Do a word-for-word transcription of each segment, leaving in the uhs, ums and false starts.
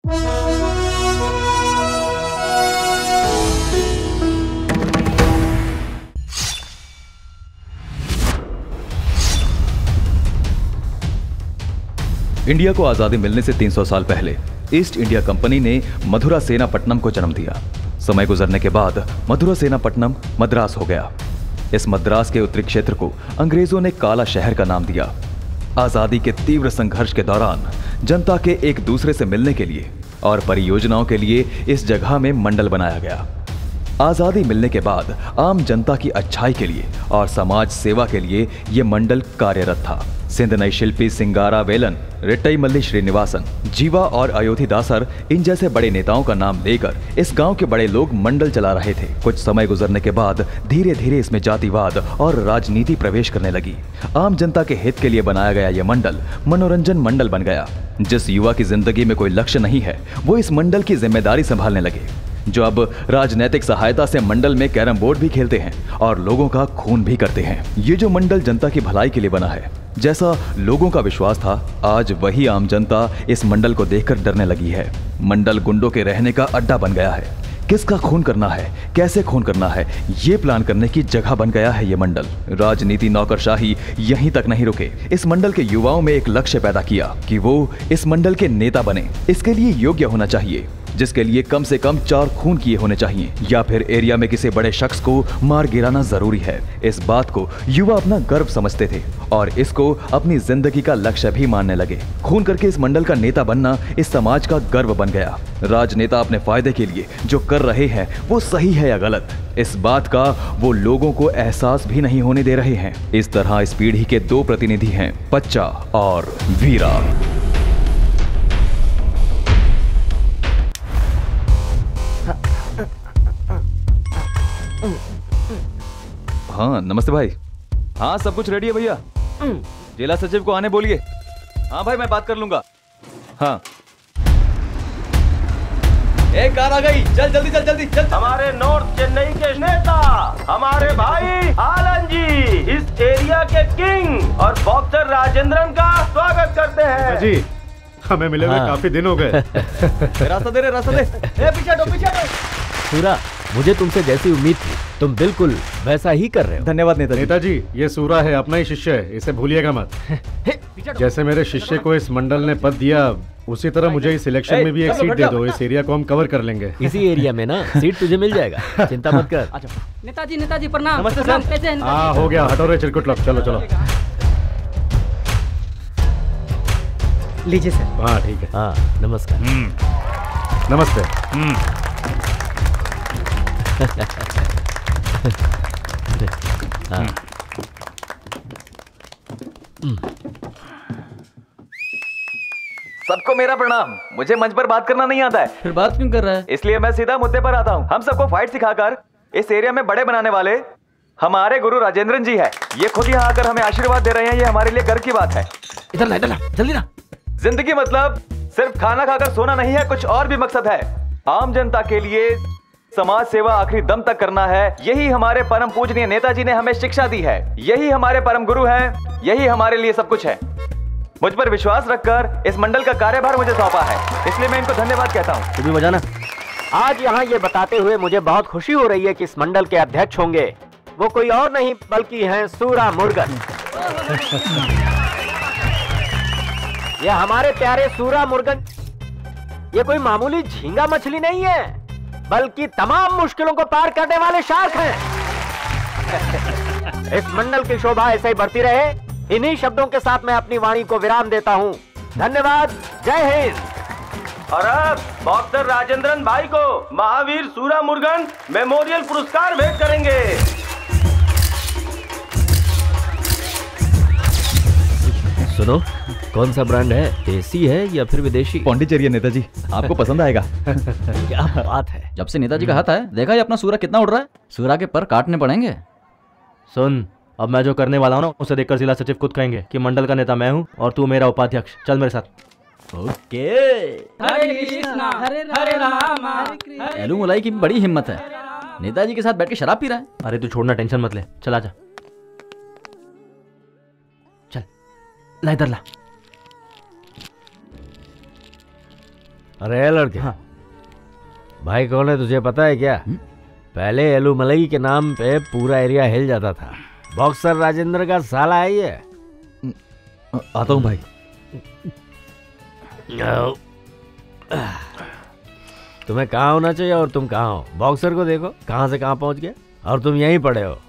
India को आजादी मिलने से तीन सौ साल पहले ईस्ट इंडिया कंपनी ने मधुरा सेनापट्टनम को जन्म दिया। समय गुजरने के बाद मधुरा सेनापट्टनम मद्रास हो गया। इस मद्रास के उत्तरी क्षेत्र को अंग्रेजों ने काला शहर का नाम दिया। आजादी के तीव्र संघर्ष के दौरान जनता के एक दूसरे से मिलने के लिए और परियोजनाओं के लिए इस जगह में मंडल बनाया गया। आजादी मिलने के बाद आम जनता की अच्छाई के लिए और समाज सेवा के लिए यह मंडल कार्यरत था। सिंध नई शिल्पी सिंगारा वेलन, रिट्टईमल्ली श्रीनिवासन, जीवा और अयोधी दासर इन जैसे बड़े नेताओं का नाम लेकर इस गांव के बड़े लोग मंडल चला रहे थे। कुछ समय गुजरने के बाद धीरे धीरे इसमें जातिवाद और राजनीति प्रवेश करने लगी। आम जनता के हित के लिए बनाया गया यह मंडल मनोरंजन मंडल बन गया। जिस युवा की जिंदगी में कोई लक्ष्य नहीं है वो इस मंडल की जिम्मेदारी संभालने लगे, जो अब राजनैतिक सहायता से मंडल में कैरम बोर्ड भी खेलते हैं और लोगों का खून भी करते हैं। ये जो मंडल जनता की भलाई के लिए बना है, जैसा लोगों का विश्वास था, आज वही आम जनता इस मंडल को देखकर डरने लगी है। मंडल गुंडों के रहने का अड्डा बन गया है। किसका खून करना है, कैसे खून करना है, ये प्लान करने की जगह बन गया है ये मंडल। राजनीति नौकरशाही यहीं तक नहीं रुके। इस मंडल के युवाओं में एक लक्ष्य पैदा किया कि वो इस मंडल के नेता बने। इसके लिए योग्य होना चाहिए, जिसके लिए कम से कम चार खून किए होने चाहिए या फिर एरिया में किसी बड़े शख्स को मार गिराना जरूरी है। इस बात को युवा अपना गर्व समझते थे और इसको अपनी जिंदगी का लक्ष्य भी मानने लगे। खून करके इस मंडल का नेता बनना इस समाज का गर्व बन गया। राजनेता अपने फायदे के लिए जो कर रहे हैं वो सही है या गलत, इस बात का वो लोगों को एहसास भी नहीं होने दे रहे हैं। इस तरह इस पीढ़ी के दो प्रतिनिधि हैं, बच्चा और वीरा। हाँ नमस्ते भाई। हाँ सब कुछ रेडी है भैया। जिला सचिव को आने बोलिए। हाँ भाई मैं बात कर लूंगा। हाँ एक कार आ गई, चल जल्दी चल जल्दी चल। हमारे नॉर्थ चेन्नई के नेता हमारे भाई आलन जी इस एरिया के किंग और बॉक्सर राजेंद्रन का स्वागत करते हैं। जी हमें मिले हुए हाँ। काफी दिन हो गए। रास्ता दे रे रास्ता दे। ए पीछे हटो पीछे हटो। सूरा, मुझे तुमसे जैसी उम्मीद थी तुम बिल्कुल वैसा ही कर रहे हो। धन्यवाद नेताजी। नेताजी ये सूरा है, अपना ही शिष्य है, इसे भूलिएगा मत। जैसे मेरे शिष्य को इस मंडल ने पद दिया उसी तरह मुझे इस इलेक्शन में भी एक सीट दे दो। इस एरिया को हम कवर कर लेंगे। इसी एरिया में ना सीट तुझे मिल जाएगा, चिंता मत कर। नेताजी नेताजी प्रणाम। नमस्ते सर। कैसे हैं? हाँ हो गया, हटो रे चिरकुट लोग, चलो चलो। लीजिए सर। हाँ ठीक है। हाँ नमस्कार। नमस्ते। हाँ। सबको मेरा प्रणाम। मुझे मंच पर बात करना नहीं आता है। फिर बात क्यों कर रहा है? इसलिए मैं सीधा मुद्दे पर आता हूँ। हम सबको फाइट सिखाकर इस एरिया में बड़े बनाने वाले हमारे गुरु राजेंद्रन जी है। ये खुद यहाँ आकर हमें आशीर्वाद दे रहे हैं। ये हमारे लिए गर्व की बात है। इधर ला, इधर ला, जल्दी ना। जिंदगी मतलब सिर्फ खाना खाकर सोना नहीं है, कुछ और भी मकसद है। आम जनता के लिए समाज सेवा आखिरी दम तक करना है। यही हमारे परम पूजनीय नेताजी ने हमें शिक्षा दी है। यही हमारे परम गुरु हैं। यही हमारे लिए सब कुछ है। मुझ पर विश्वास रखकर इस मंडल का कार्यभार मुझे सौंपा है, इसलिए मैं इनको धन्यवाद कहता हूँ। तू भी बजाना। आज यहाँ ये बताते हुए मुझे बहुत खुशी हो रही है कि इस मंडल के अध्यक्ष होंगे वो कोई और नहीं बल्कि हैं सूरा मुर्गन। ये हमारे प्यारे सूरा मुर्गन, ये कोई मामूली झींगा मछली नहीं है बल्कि तमाम मुश्किलों को पार करने वाले शार्क हैं। इस मंडल की शोभा ऐसे ही बढ़ती रहे। इन्हीं शब्दों के साथ मैं अपनी वाणी को विराम देता हूं। धन्यवाद। जय हिंद। और अब बॉक्सर राजेंद्रन भाई को महावीर सूरा मुर्गन मेमोरियल पुरस्कार भेंट करेंगे। सुनो, कौन सा ब्रांड है? देसी है या फिर विदेशी? पौंडीचेरी नेताजी, आपको पसंद आएगा। क्या बात है। जब से नेताजी का हाथ है देखा ये अपना सूरा कितना उड़ रहा है। सूरा के पर काटने पड़ेंगे। सुन, अब मैं जो करने वाला हूँ ना उसे देखकर जिला सचिव खुद कहेंगे कि मंडल का नेता मैं हूँ और तू मेरा उपाध्यक्ष। चल मेरे साथ। ओके। हरे कृष्णा हरे राम हरे कृष्णा। एलू मुलाई की बड़ी हिम्मत है, नेताजी के साथ बैठ के शराब पी रहा है। अरे तू छोड़ना, टेंशन मत ले, चला जा। चल ला, इधर ला। अरे लड़के, हाँ। भाई कौन है तुझे पता है क्या? हुँ? पहले एलू मलई के नाम पे पूरा एरिया हिल जाता था। बॉक्सर राजेंद्र का साला है ये। आता हूँ भाई। तुम्हें कहाँ होना चाहिए और तुम कहाँ हो? बॉक्सर को देखो कहाँ से कहाँ पहुँच गया, और तुम यहीं पड़े हो।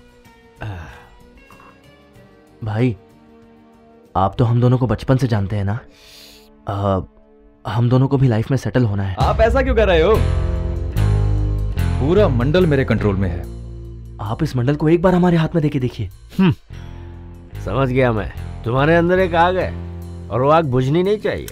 भाई आप तो हम दोनों को बचपन से जानते हैं ना। आ, हम दोनों को भी लाइफ में सेटल होना है। आप ऐसा क्यों कर रहे हो? पूरा मंडल मेरे कंट्रोल में है। आप इस मंडल को एक बार हमारे हाथ में देके देखिए। समझ गया मैं, तुम्हारे अंदर एक आग है और वो आग बुझनी नहीं चाहिए।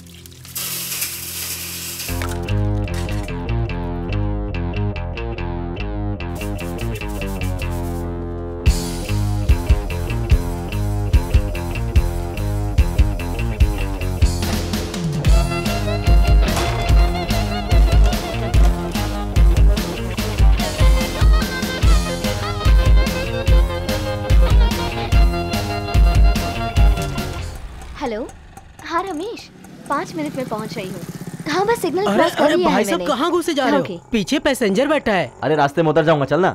हेलो, हाँ रमेश, पाँच मिनट में पहुंच रही हूँ। हाँ बस सिग्नल क्रॉस कर लिया है भाई साहब कहाँ घुसे जा रहे हो? पीछे पैसेंजर बैठा है। अरे रास्ते में उतर जाऊंगा, चलना।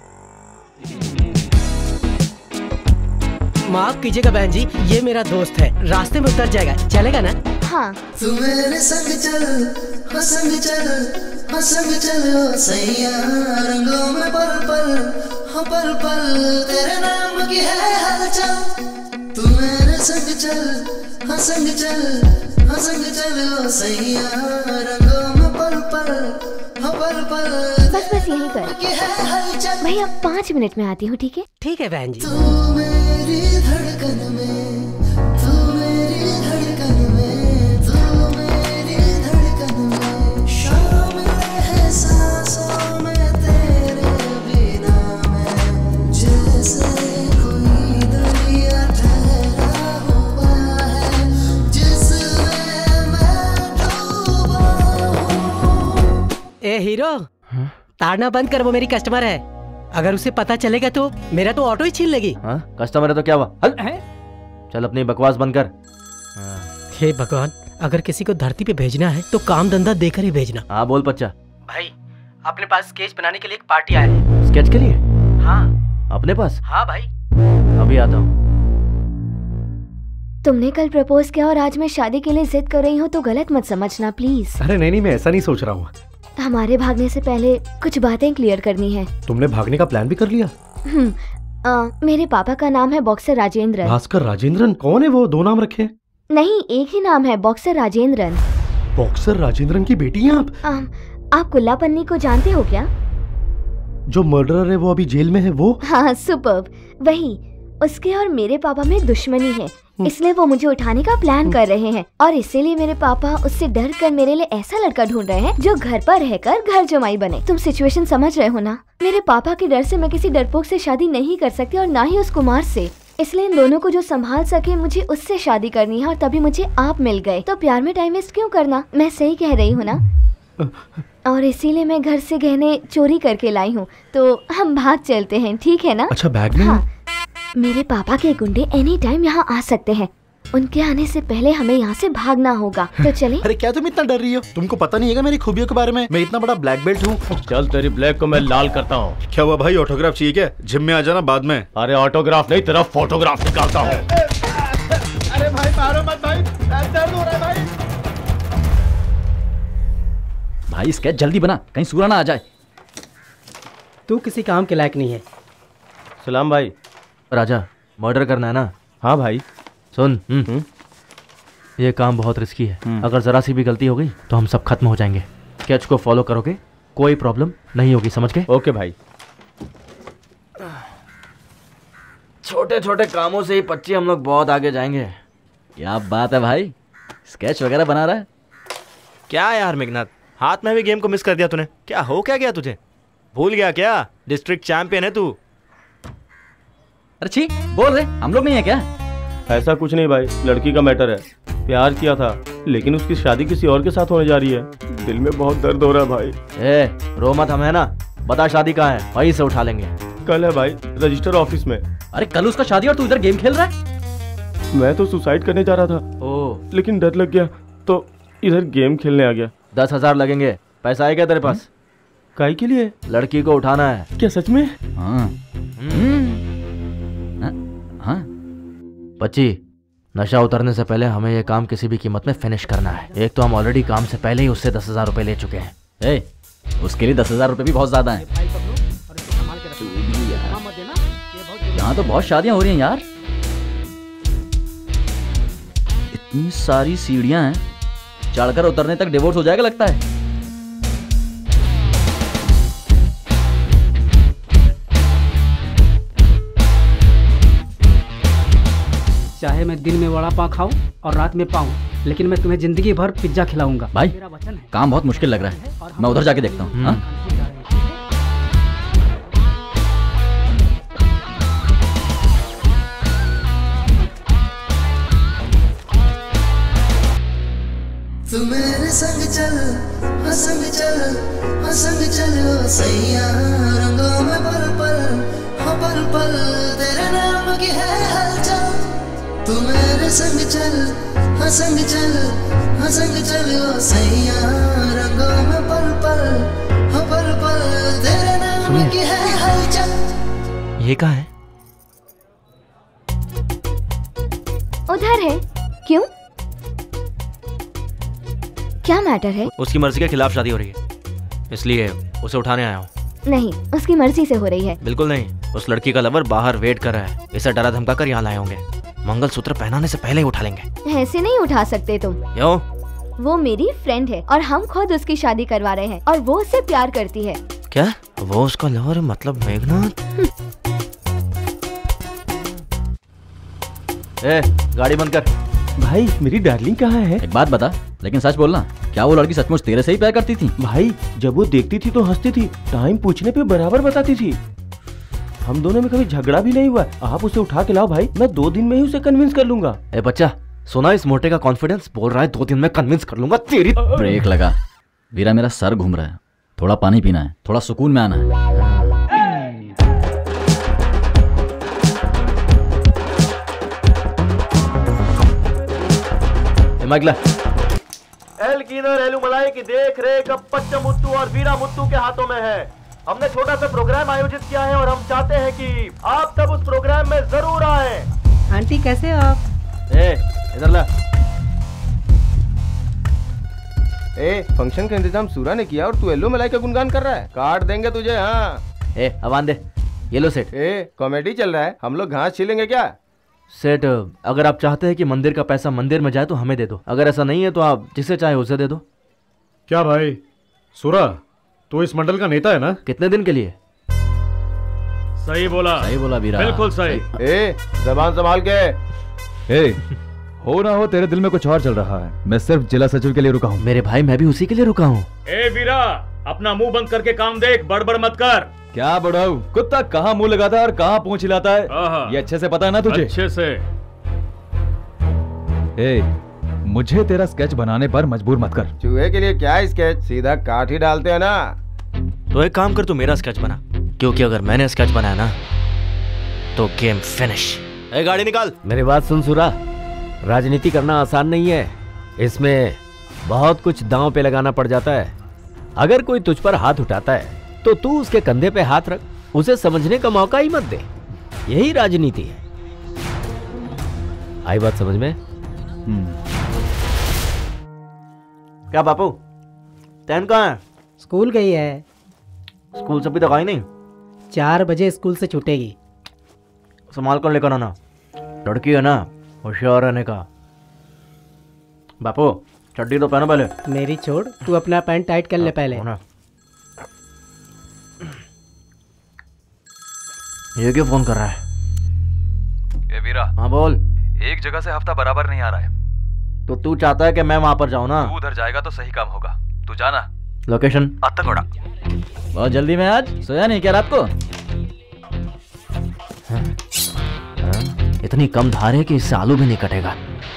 माफ कीजिएगा बहन जी, ये मेरा दोस्त है, रास्ते में उतर जाएगा, चलेगा ना? हाँ। तू मेरे संग चल, हो संग चल, हो संग चल, हो सैया रंगों में पल पल, हो पल पल तेरे नाम की है हलचल। तू मेरे संग चल, हो संग चल, हो संग चल, हो सैया रंगों में पल पल, हो पल पल। बस बस यहीं पर भैया, पाँच मिनट में आती हूँ, ठीक है? ठीक है बहन जी। तू मेरी धड़कन में, तू मेरी धड़कन में, तू मेरी धड़कन में, शामिल है सांसों में तेरे बिना मैं, जैसे कोई दरिया ठहरा हुआ है जिसमें मैं डूबा हूँ। ए हीरो, ताड़ना बंद कर, वो मेरी कस्टमर है। अगर उसे पता चलेगा तो मेरा तो ऑटो ही छीन लेगी। हाँ, कस्टमर है तो क्या हुआ? हल चल अपनी बकवास बंद कर। हे भगवान, अगर किसी को धरती पे भेजना है तो काम धंधा देकर ही भेजना। हाँ बोल बच्चा। भाई अपने पास स्केच बनाने के लिए एक पार्टी आया है। स्केच के लिए? हाँ। अपने पास? हाँ भाई। अभी आता हूँ। तुमने कल प्रपोज किया और आज मैं शादी के लिए जिद कर रही हूँ, तो गलत मत समझना प्लीज। अरे नहीं नहीं, मैं ऐसा नहीं सोच रहा हूँ। हमारे भागने से पहले कुछ बातें क्लियर करनी है। तुमने भागने का प्लान भी कर लिया? हम्म, आ, मेरे पापा का नाम है बॉक्सर राजेंद्रन। भास्कर राजेंद्रन? कौन है वो? दो नाम रखे? नहीं, एक ही नाम है, बॉक्सर राजेंद्रन। बॉक्सर राजेंद्रन की बेटी हैं आप? आ, आप कुल्ला पन्नी को जानते हो क्या? जो मर्डरर है वो अभी जेल में है वो? हाँ सुपर्ब, वही। उसके और मेरे पापा में दुश्मनी है, इसलिए वो मुझे उठाने का प्लान कर रहे हैं, और इसीलिए मेरे पापा उससे डर कर मेरे लिए ऐसा लड़का ढूंढ रहे हैं जो घर पर रहकर घर जमाई बने। तुम सिचुएशन समझ रहे हो ना? मेरे पापा के डर से मैं किसी डरपोक से शादी नहीं कर सकती, और ना ही उस कुमार से। इसलिए इन दोनों को जो संभाल सके मुझे उससे शादी करनी है, और तभी मुझे आप मिल गए। तो प्यार में टाइम वेस्ट क्यों करना? मैं सही कह रही हूँ ना? और इसीलिए मैं घर से गहने चोरी करके लाई हूँ, तो हम भाग चलते हैं, ठीक है ना? अच्छा, बैग में? हाँ। मेरे पापा के गुंडे एनी टाइम यहाँ आ सकते हैं, उनके आने से पहले हमें यहाँ से भागना होगा, तो चले। अरे क्या तुम इतना डर रही हो? तुमको पता नहीं है मेरी खूबियों के बारे में? मैं इतना बड़ा ब्लैक बेल्ट हूँ। चल तेरी ब्लैक को मैं लाल करता हूँ। क्या हुआ भाई, ऑटोग्राफ चाहिए क्या? जिम में आ जाना बाद में। अरे ऑटोग्राफ नहीं, तेरा फोटोग्राफ निकालता हूँ। अरे भाई मारो मत भाई, दर्द हो रहा है भाई। भाई स्केच जल्दी बना, कहीं सूरा ना आ जाए। तू किसी काम के लायक नहीं है। सलाम भाई। राजा, मर्डर करना है ना? हाँ भाई। सुन, हुँ? ये काम बहुत रिस्की है, अगर जरा सी भी गलती हो गई तो हम सब खत्म हो जाएंगे। स्केच को फॉलो करोगे, कोई प्रॉब्लम नहीं होगी, समझ गए? ओके भाई। छोटे छोटे कामों से ही बच्चे हम लोग बहुत आगे जाएंगे। क्या बात है भाई, स्केच वगैरह बना रहा है? क्या यार मेघनाथ, हाथ में भी गेम को मिस कर दिया तूने। क्या हो क्या गया तुझे? भूल गया क्या? डिस्ट्रिक्ट चैंपियन है तू। अरे छी, बोल रहे हम लोग नहीं है क्या? ऐसा कुछ नहीं भाई, लड़की का मैटर है। प्यार किया था, लेकिन उसकी शादी किसी और के साथ होने जा रही है। दिल में बहुत दर्द हो रहा है भाई। ए, रो मत, हम है ना। बता शादी कहाँ है, वहीं से उठा लेंगे। कल है भाई, रजिस्टर ऑफिस में। अरे कल उसका शादी और तू इधर गेम खेल रहा है? मैं तो सुसाइड करने जा रहा था, ओह, लेकिन डर लग गया तो इधर गेम खेलने आ गया। दस हजार लगेंगे। पैसा आएगा तेरे पास? काय के लिए? लड़की को उठाना है। क्या सच में? हाँ हाँ। बच्ची, नशा उतरने से पहले हमें ये काम किसी भी कीमत में फिनिश करना है। एक तो हम ऑलरेडी काम से पहले ही उससे दस हजार रुपए ले चुके हैं। ए, उसके लिए दस हजार रुपए भी बहुत ज्यादा हैं। यहाँ तो बहुत शादियां हो रही हैं यार। इतनी सारी सीढ़ियां हैं, चढ़कर उतरने तक डिवोर्स हो जाएगा लगता है। चाहे मैं दिन में वड़ा पाव खाऊं और रात में पाऊं, लेकिन मैं तुम्हें जिंदगी भर पिज्जा खिलाऊंगा। भाई, मेरा वचन है। काम बहुत मुश्किल लग रहा है, मैं उधर जाके देखता हूँ। हाँ? तू मेरे संग चल, हाँ संग चल, हाँ संग चल ओ सैया, रंगों में पल पल, हाँ पल पल तेरे नाम की है हलचल। तू मेरे संग चल, हाँ संग चल, हाँ संग चल ओ सैया, रंगों में पल पल, हाँ पल पल तेरे नाम की है हलचल। ये कहाँ है? उधर है। क्यों? क्या मैटर है? उसकी मर्जी के खिलाफ शादी हो रही है, इसलिए उसे उठाने आया हूँ। नहीं, उसकी मर्जी से हो रही है। बिल्कुल नहीं, उस लड़की का लवर बाहर वेट कर रहा है। इसे डरा धमका कर यहाँ लाए होंगे। मंगलसूत्र पहनाने से पहले ही उठा लेंगे। ऐसे नहीं उठा सकते तुम। क्यों? वो मेरी फ्रेंड है और हम खुद उसकी शादी करवा रहे हैं और वो उससे प्यार करती है। क्या? वो उसका लवर मतलब मेघनाथ? ए, गाड़ी बंद कर। भाई, मेरी डार्लिंग कहाँ है? एक बात बता, लेकिन सच बोलना, क्या वो लड़की सचमुच तेरे से ही प्यार करती थी? भाई, जब वो देखती थी तो हंसती थी, टाइम पूछने पे बराबर बताती थी। हम दोनों में कभी झगड़ा भी नहीं हुआ। आप उसे उठा के लाओ भाई, मैं दो दिन में ही उसे कन्विंस कर लूंगा। ए बच्चा, सुना इस मोटे का कॉन्फिडेंस? बोल रहा है दो दिन में कन्विंस कर लूंगा। तेरी ब्रेक लगा। वीरा, मेरा सर घूम रहा है, थोड़ा पानी पीना है, थोड़ा सुकून में आना है। माइकला, एल कीनर एलू मलाई की देख रेख अब पच्चम मुत्तू और वीरा मुत्तू के हाथों में है। हमने छोटा सा प्रोग्राम आयोजित किया है और हम चाहते हैं कि आप सब उस प्रोग्राम में जरूर आए। आंटी कैसे हो आप? ए, इधर ला। ए, फंक्शन का इंतजाम सूरा ने किया और तू एलो मलाई का गुणगान कर रहा है। काट देंगे तुझे। हाँ ए, अवान दे। ये लो सेठ। ए, कॉमेडी चल रहा है, हम लोग घास छीलेंगे क्या? सेठ, अगर आप चाहते हैं कि मंदिर का पैसा मंदिर में जाए तो हमें दे दो। अगर ऐसा नहीं है तो आप जिसे चाहे उसे दे दो। क्या भाई सूरा, तू इस मंडल का नेता है ना? कितने दिन के लिए? सही बोला, सही बोला वीरा, बिल्कुल सही। ए, जबान संभाल के। ए, हो ना हो तेरे दिल में कुछ और चल रहा है। मैं सिर्फ जिला सचिव के लिए रुका हूँ। मेरे भाई, मैं भी उसी के लिए रुका हूँ। ए वीरा, अपना मुंह बंद करके काम देख, बड़बड़ मत कर। क्या बड़ाऊ, कुत्ता कहाँ मुंह लगाता है और कहाँ पूंछ हिलाता है, ये अच्छे से पता है ना तुझे? अच्छे से। ए, मुझे तेरा स्केच बनाने पर मजबूर मत कर। चूहे के लिए क्या स्केच, सीधा काट ही डालते हैं ना। तो एक काम कर, तू मेरा स्केच बना, क्योंकि अगर मैंने स्केच बनाया ना तो गेम फिनिश। ए, गाड़ी निकाल। मेरी बात सुन सूरा, राजनीति करना आसान नहीं है, इसमें बहुत कुछ दांव पे लगाना पड़ जाता है। अगर कोई तुझ पर हाथ उठाता है तो तू उसके कंधे पे हाथ रख, उसे समझने का मौका ही मत दे। यही राजनीति है। आई बात समझ में? क्या बापू, तैन कहाँ है? स्कूल गई है। स्कूल से भी तक आई नहीं? चार बजे स्कूल से छूटेगी। संभाल कर लेकर आना, लड़की है ना, होशियार रहने का। बापू, चड्डी तो पहनो पहले। मेरी छोड़, तू अपना पैंट टाइट कर ले पहले। ये क्यों फोन कर रहा है? ए वीरा। हाँ बोल। एक जगह से हफ्ता बराबर नहीं आ रहा है। तो तू चाहता है कि मैं वहां पर जाऊं ना? तू उधर जाएगा तो सही काम होगा, तू जाना। लोकेशन? अत्तकोड़ा। बहुत जल्दी में आज सोया नहीं क्या रात को? हाँ? हाँ? इतनी कम धार है कि इससे आलू भी नहीं कटेगा।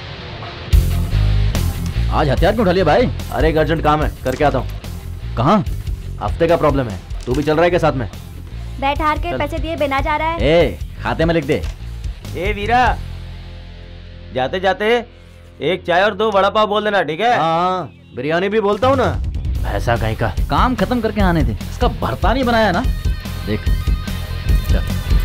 आज हथियार क्यों उठा लिया भाई? अरे एक अर्जेंट काम है, करके आता हूँ। कहाँ? हफ्ते का प्रॉब्लम है, तू भी चल रहा है के साथ में? बैठ हार के पैसे दिए बिना जा रहा है। ए, खाते में लिख दे। ए वीरा, जाते जाते एक चाय और दो वड़ा पाव बोल देना, ठीक है? हाँ, बिरयानी भी बोलता हूँ ना, भैंसा कहीं का। काम खत्म करके आने थे, इसका भरता नहीं बनाया ना। देख चल।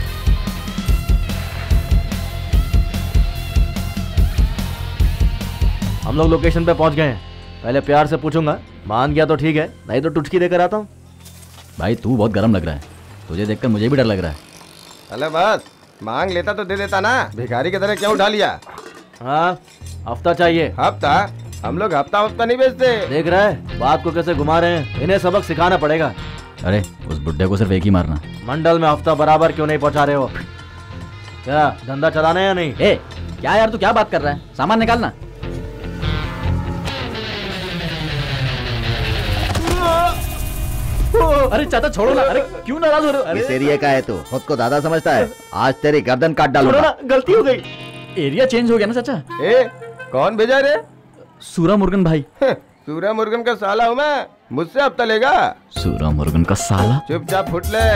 हम लोग लोकेशन पे पहुंच गए हैं। पहले प्यार से पूछूंगा, मान गया तो ठीक है, नहीं तो टुचकी देकर आता हूँ। भाई तू बहुत गर्म लग रहा है, तुझे देखकर मुझे भी डर लग रहा है। अरे बस मांग लेता तो दे देता ना, भिखारी की तरह क्यों उठा लिया? हाँ हफ्ता चाहिए। हफ्ता? हम लोग हफ्ता हफ्ता नहीं बेचते। देख रहा है बात को कैसे घुमा रहे हैं, इन्हें सबक सिखाना पड़ेगा। अरे उस बुड्ढे को सिर्फ एक ही मारना। मंडल में हफ्ता बराबर क्यों नहीं पहुंचा रहे हो? क्या धंधा चलाना है या नहीं? ए क्या यार तू क्या बात कर रहा है, सामान निकालना। अरे चाचा छोड़ो ना। अरे क्यों नाराज हो रहे हो? इस एरिया का है तू, खुद को दादा समझता है, आज तेरी गर्दन काट डालूंगा। छोड़ो ना, गलती हो गई। एरिया चेंज हो गया ना चाचा। ए कौन भेजा रे? सूरा मुर्गन भाई। सूरा मुर्गन का साला हूँ मैं, मुझसे हफ्ता लेगा? सूरा मुर्गन का साला? चुपचाप फुट ले।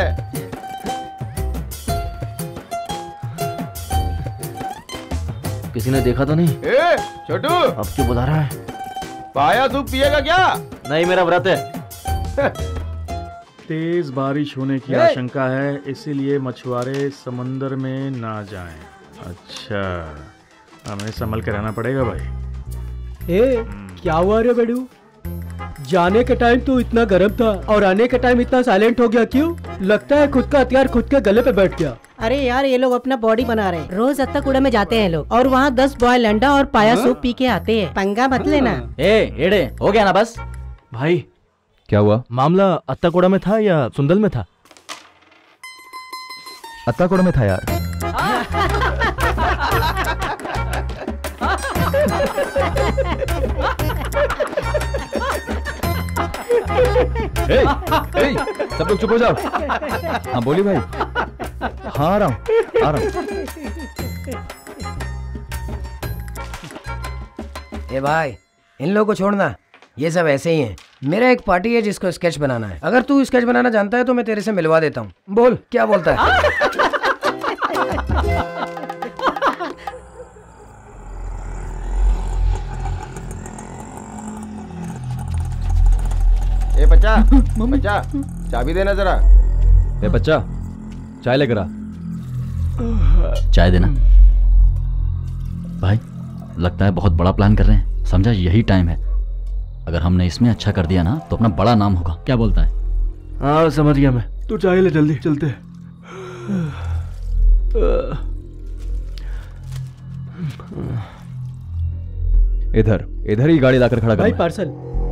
किसी ने देखा तो नहीं? ए छोटू, अब क्यों बुला रहा है? पाया सूप पिएगा क्या? नहीं मेरा व्रत है। तेज बारिश होने की आशंका है, इसीलिए मछुआरे समंदर में ना जाएं। अच्छा, हमें संभल के रहना पड़ेगा भाई। ए, क्या हुआ रे बेडू? जाने के टाइम तो इतना गर्म था और आने के टाइम इतना साइलेंट हो गया क्यों? लगता है खुद का हथियार खुद के गले पे बैठ गया। अरे यार ये लोग अपना बॉडी बना रहे हैं। रोज अत्ता कूड़ा में जाते हैं लोग और वहाँ दस बॉयल अंडा और पाया सूप पी के आते हैं। पंगा मत लेना। ए एड़े हो गया ना बस। भाई क्या हुआ? मामला अत्ताकोड़ा में था या सुंदल में था? अत्ताकोड़ा में था यार। ए, ए, सब लोग चुप हो जाओ। हाँ बोली भाई। हाँ आ रहा हूँ, आ रहा हूँ। ए भाई इन लोगों को छोड़ना, ये सब ऐसे ही हैं। मेरा एक पार्टी है जिसको स्केच बनाना है। अगर तू स्केच बनाना जानता है तो मैं तेरे से मिलवा देता हूँ। बोल क्या बोलता है? ए बच्चा, बच्चा चाबी देना जरा। ए बच्चा चाय लेकर आ। चाय देना। भाई लगता है बहुत बड़ा प्लान कर रहे हैं, समझा यही टाइम है। अगर हमने इसमें अच्छा कर दिया ना तो अपना बड़ा नाम होगा। क्या बोलता है? हाँ समझ गया मैं। तू चाय ले, जल्दी चलते। इधर इधर ही गाड़ी लाकर खड़ा कर। भाई पार्सल।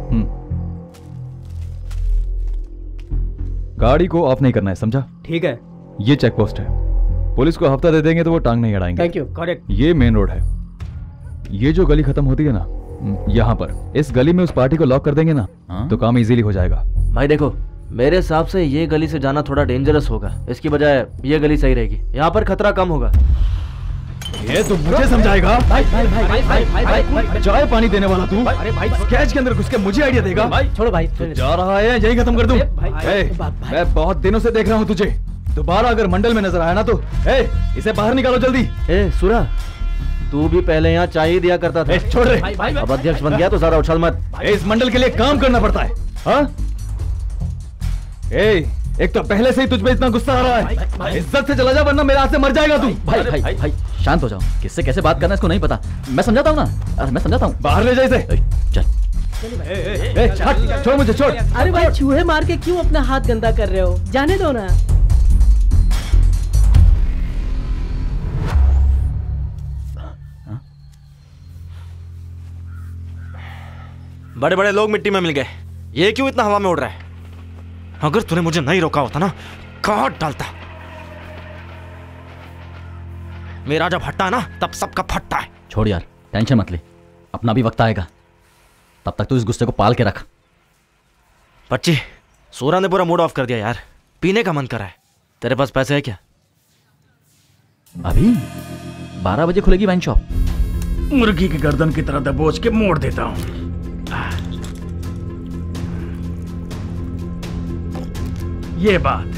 गाड़ी को ऑफ नहीं करना है, समझा? ठीक है। ये चेक पोस्ट है, पुलिस को हफ्ता दे देंगे तो वो टांग नहीं अड़ाएंगे। Thank you. करेक्ट। ये मेन रोड है। ये जो गली खत्म होती है ना यहाँ पर, इस गली में उस पार्टी को लॉक कर देंगे ना हाँ? तो काम इजीली हो जाएगा। भाई देखो मेरे हिसाब से ये गली से जाना थोड़ा डेंजरस होगा, इसकी बजाय ये गली सही रहेगी। यहाँ पर खतरा कम होगा। ये तो मुझे समझाएगा? भाई भाई भाई भाई भाई भाई भाई भाई चाय पानी देने वाला तू? अरे भाई स्केच के अंदर घुस के मुझे आइडिया देगा? भाई छोड़ो भाई। जा रहा है यही खत्म कर दूं? मैं बहुत दिनों से देख रहा हूँ तुझे, दोबारा अगर मंडल में नजर आया ना तो ए, इसे बाहर निकालो जल्दी। ए सूरा, तू भी पहले यहाँ चाय ही दिया करता था। छोड़ रहे। अब अध्यक्ष बन गया तो ज्यादा उछल मत। इस मंडल के लिए काम करना पड़ता है। हाँ? ए, एक तो पहले से ही तुझ पे इतना गुस्सा आ रहा है। इज्जत से चला जा वरना मेरे हाथ से मर जाएगा तू। भाई भाई भाई, भाई शांत हो जाओ। किससे कैसे बात करना इसको नहीं पता। मैं समझाता हूँ ना। अरे मैं समझाता हूँ। बाहर ले जा इसे। चल। ए, हट, छोड़ मुझे, छोड़। अरे भाई चूहे मार के क्यों अपना हाथ गंदा कर रहे हो? जाने दो ना। बड़े बड़े लोग मिट्टी में मिल गए, ये क्यों इतना हवा में उड़ रहा है? अगर तूने मुझे नहीं रोका होता ना, काट डालता। मेरा जब हटता है ना तब सबका फटता है। छोड़ यार, टेंशन मत ले, अपना भी वक्त आएगा। तब तक तू इस गुस्से को पाल के रख। बच्ची, सूरा ने पूरा मूड ऑफ कर दिया यार, पीने का मन कर रहा है। तेरे पास पैसे है क्या? अभी बारह बजे खुलेगी वाइन शॉप। मुर्गी की गर्दन की तरह दबोच के मोड़ देता हूं। ये बात,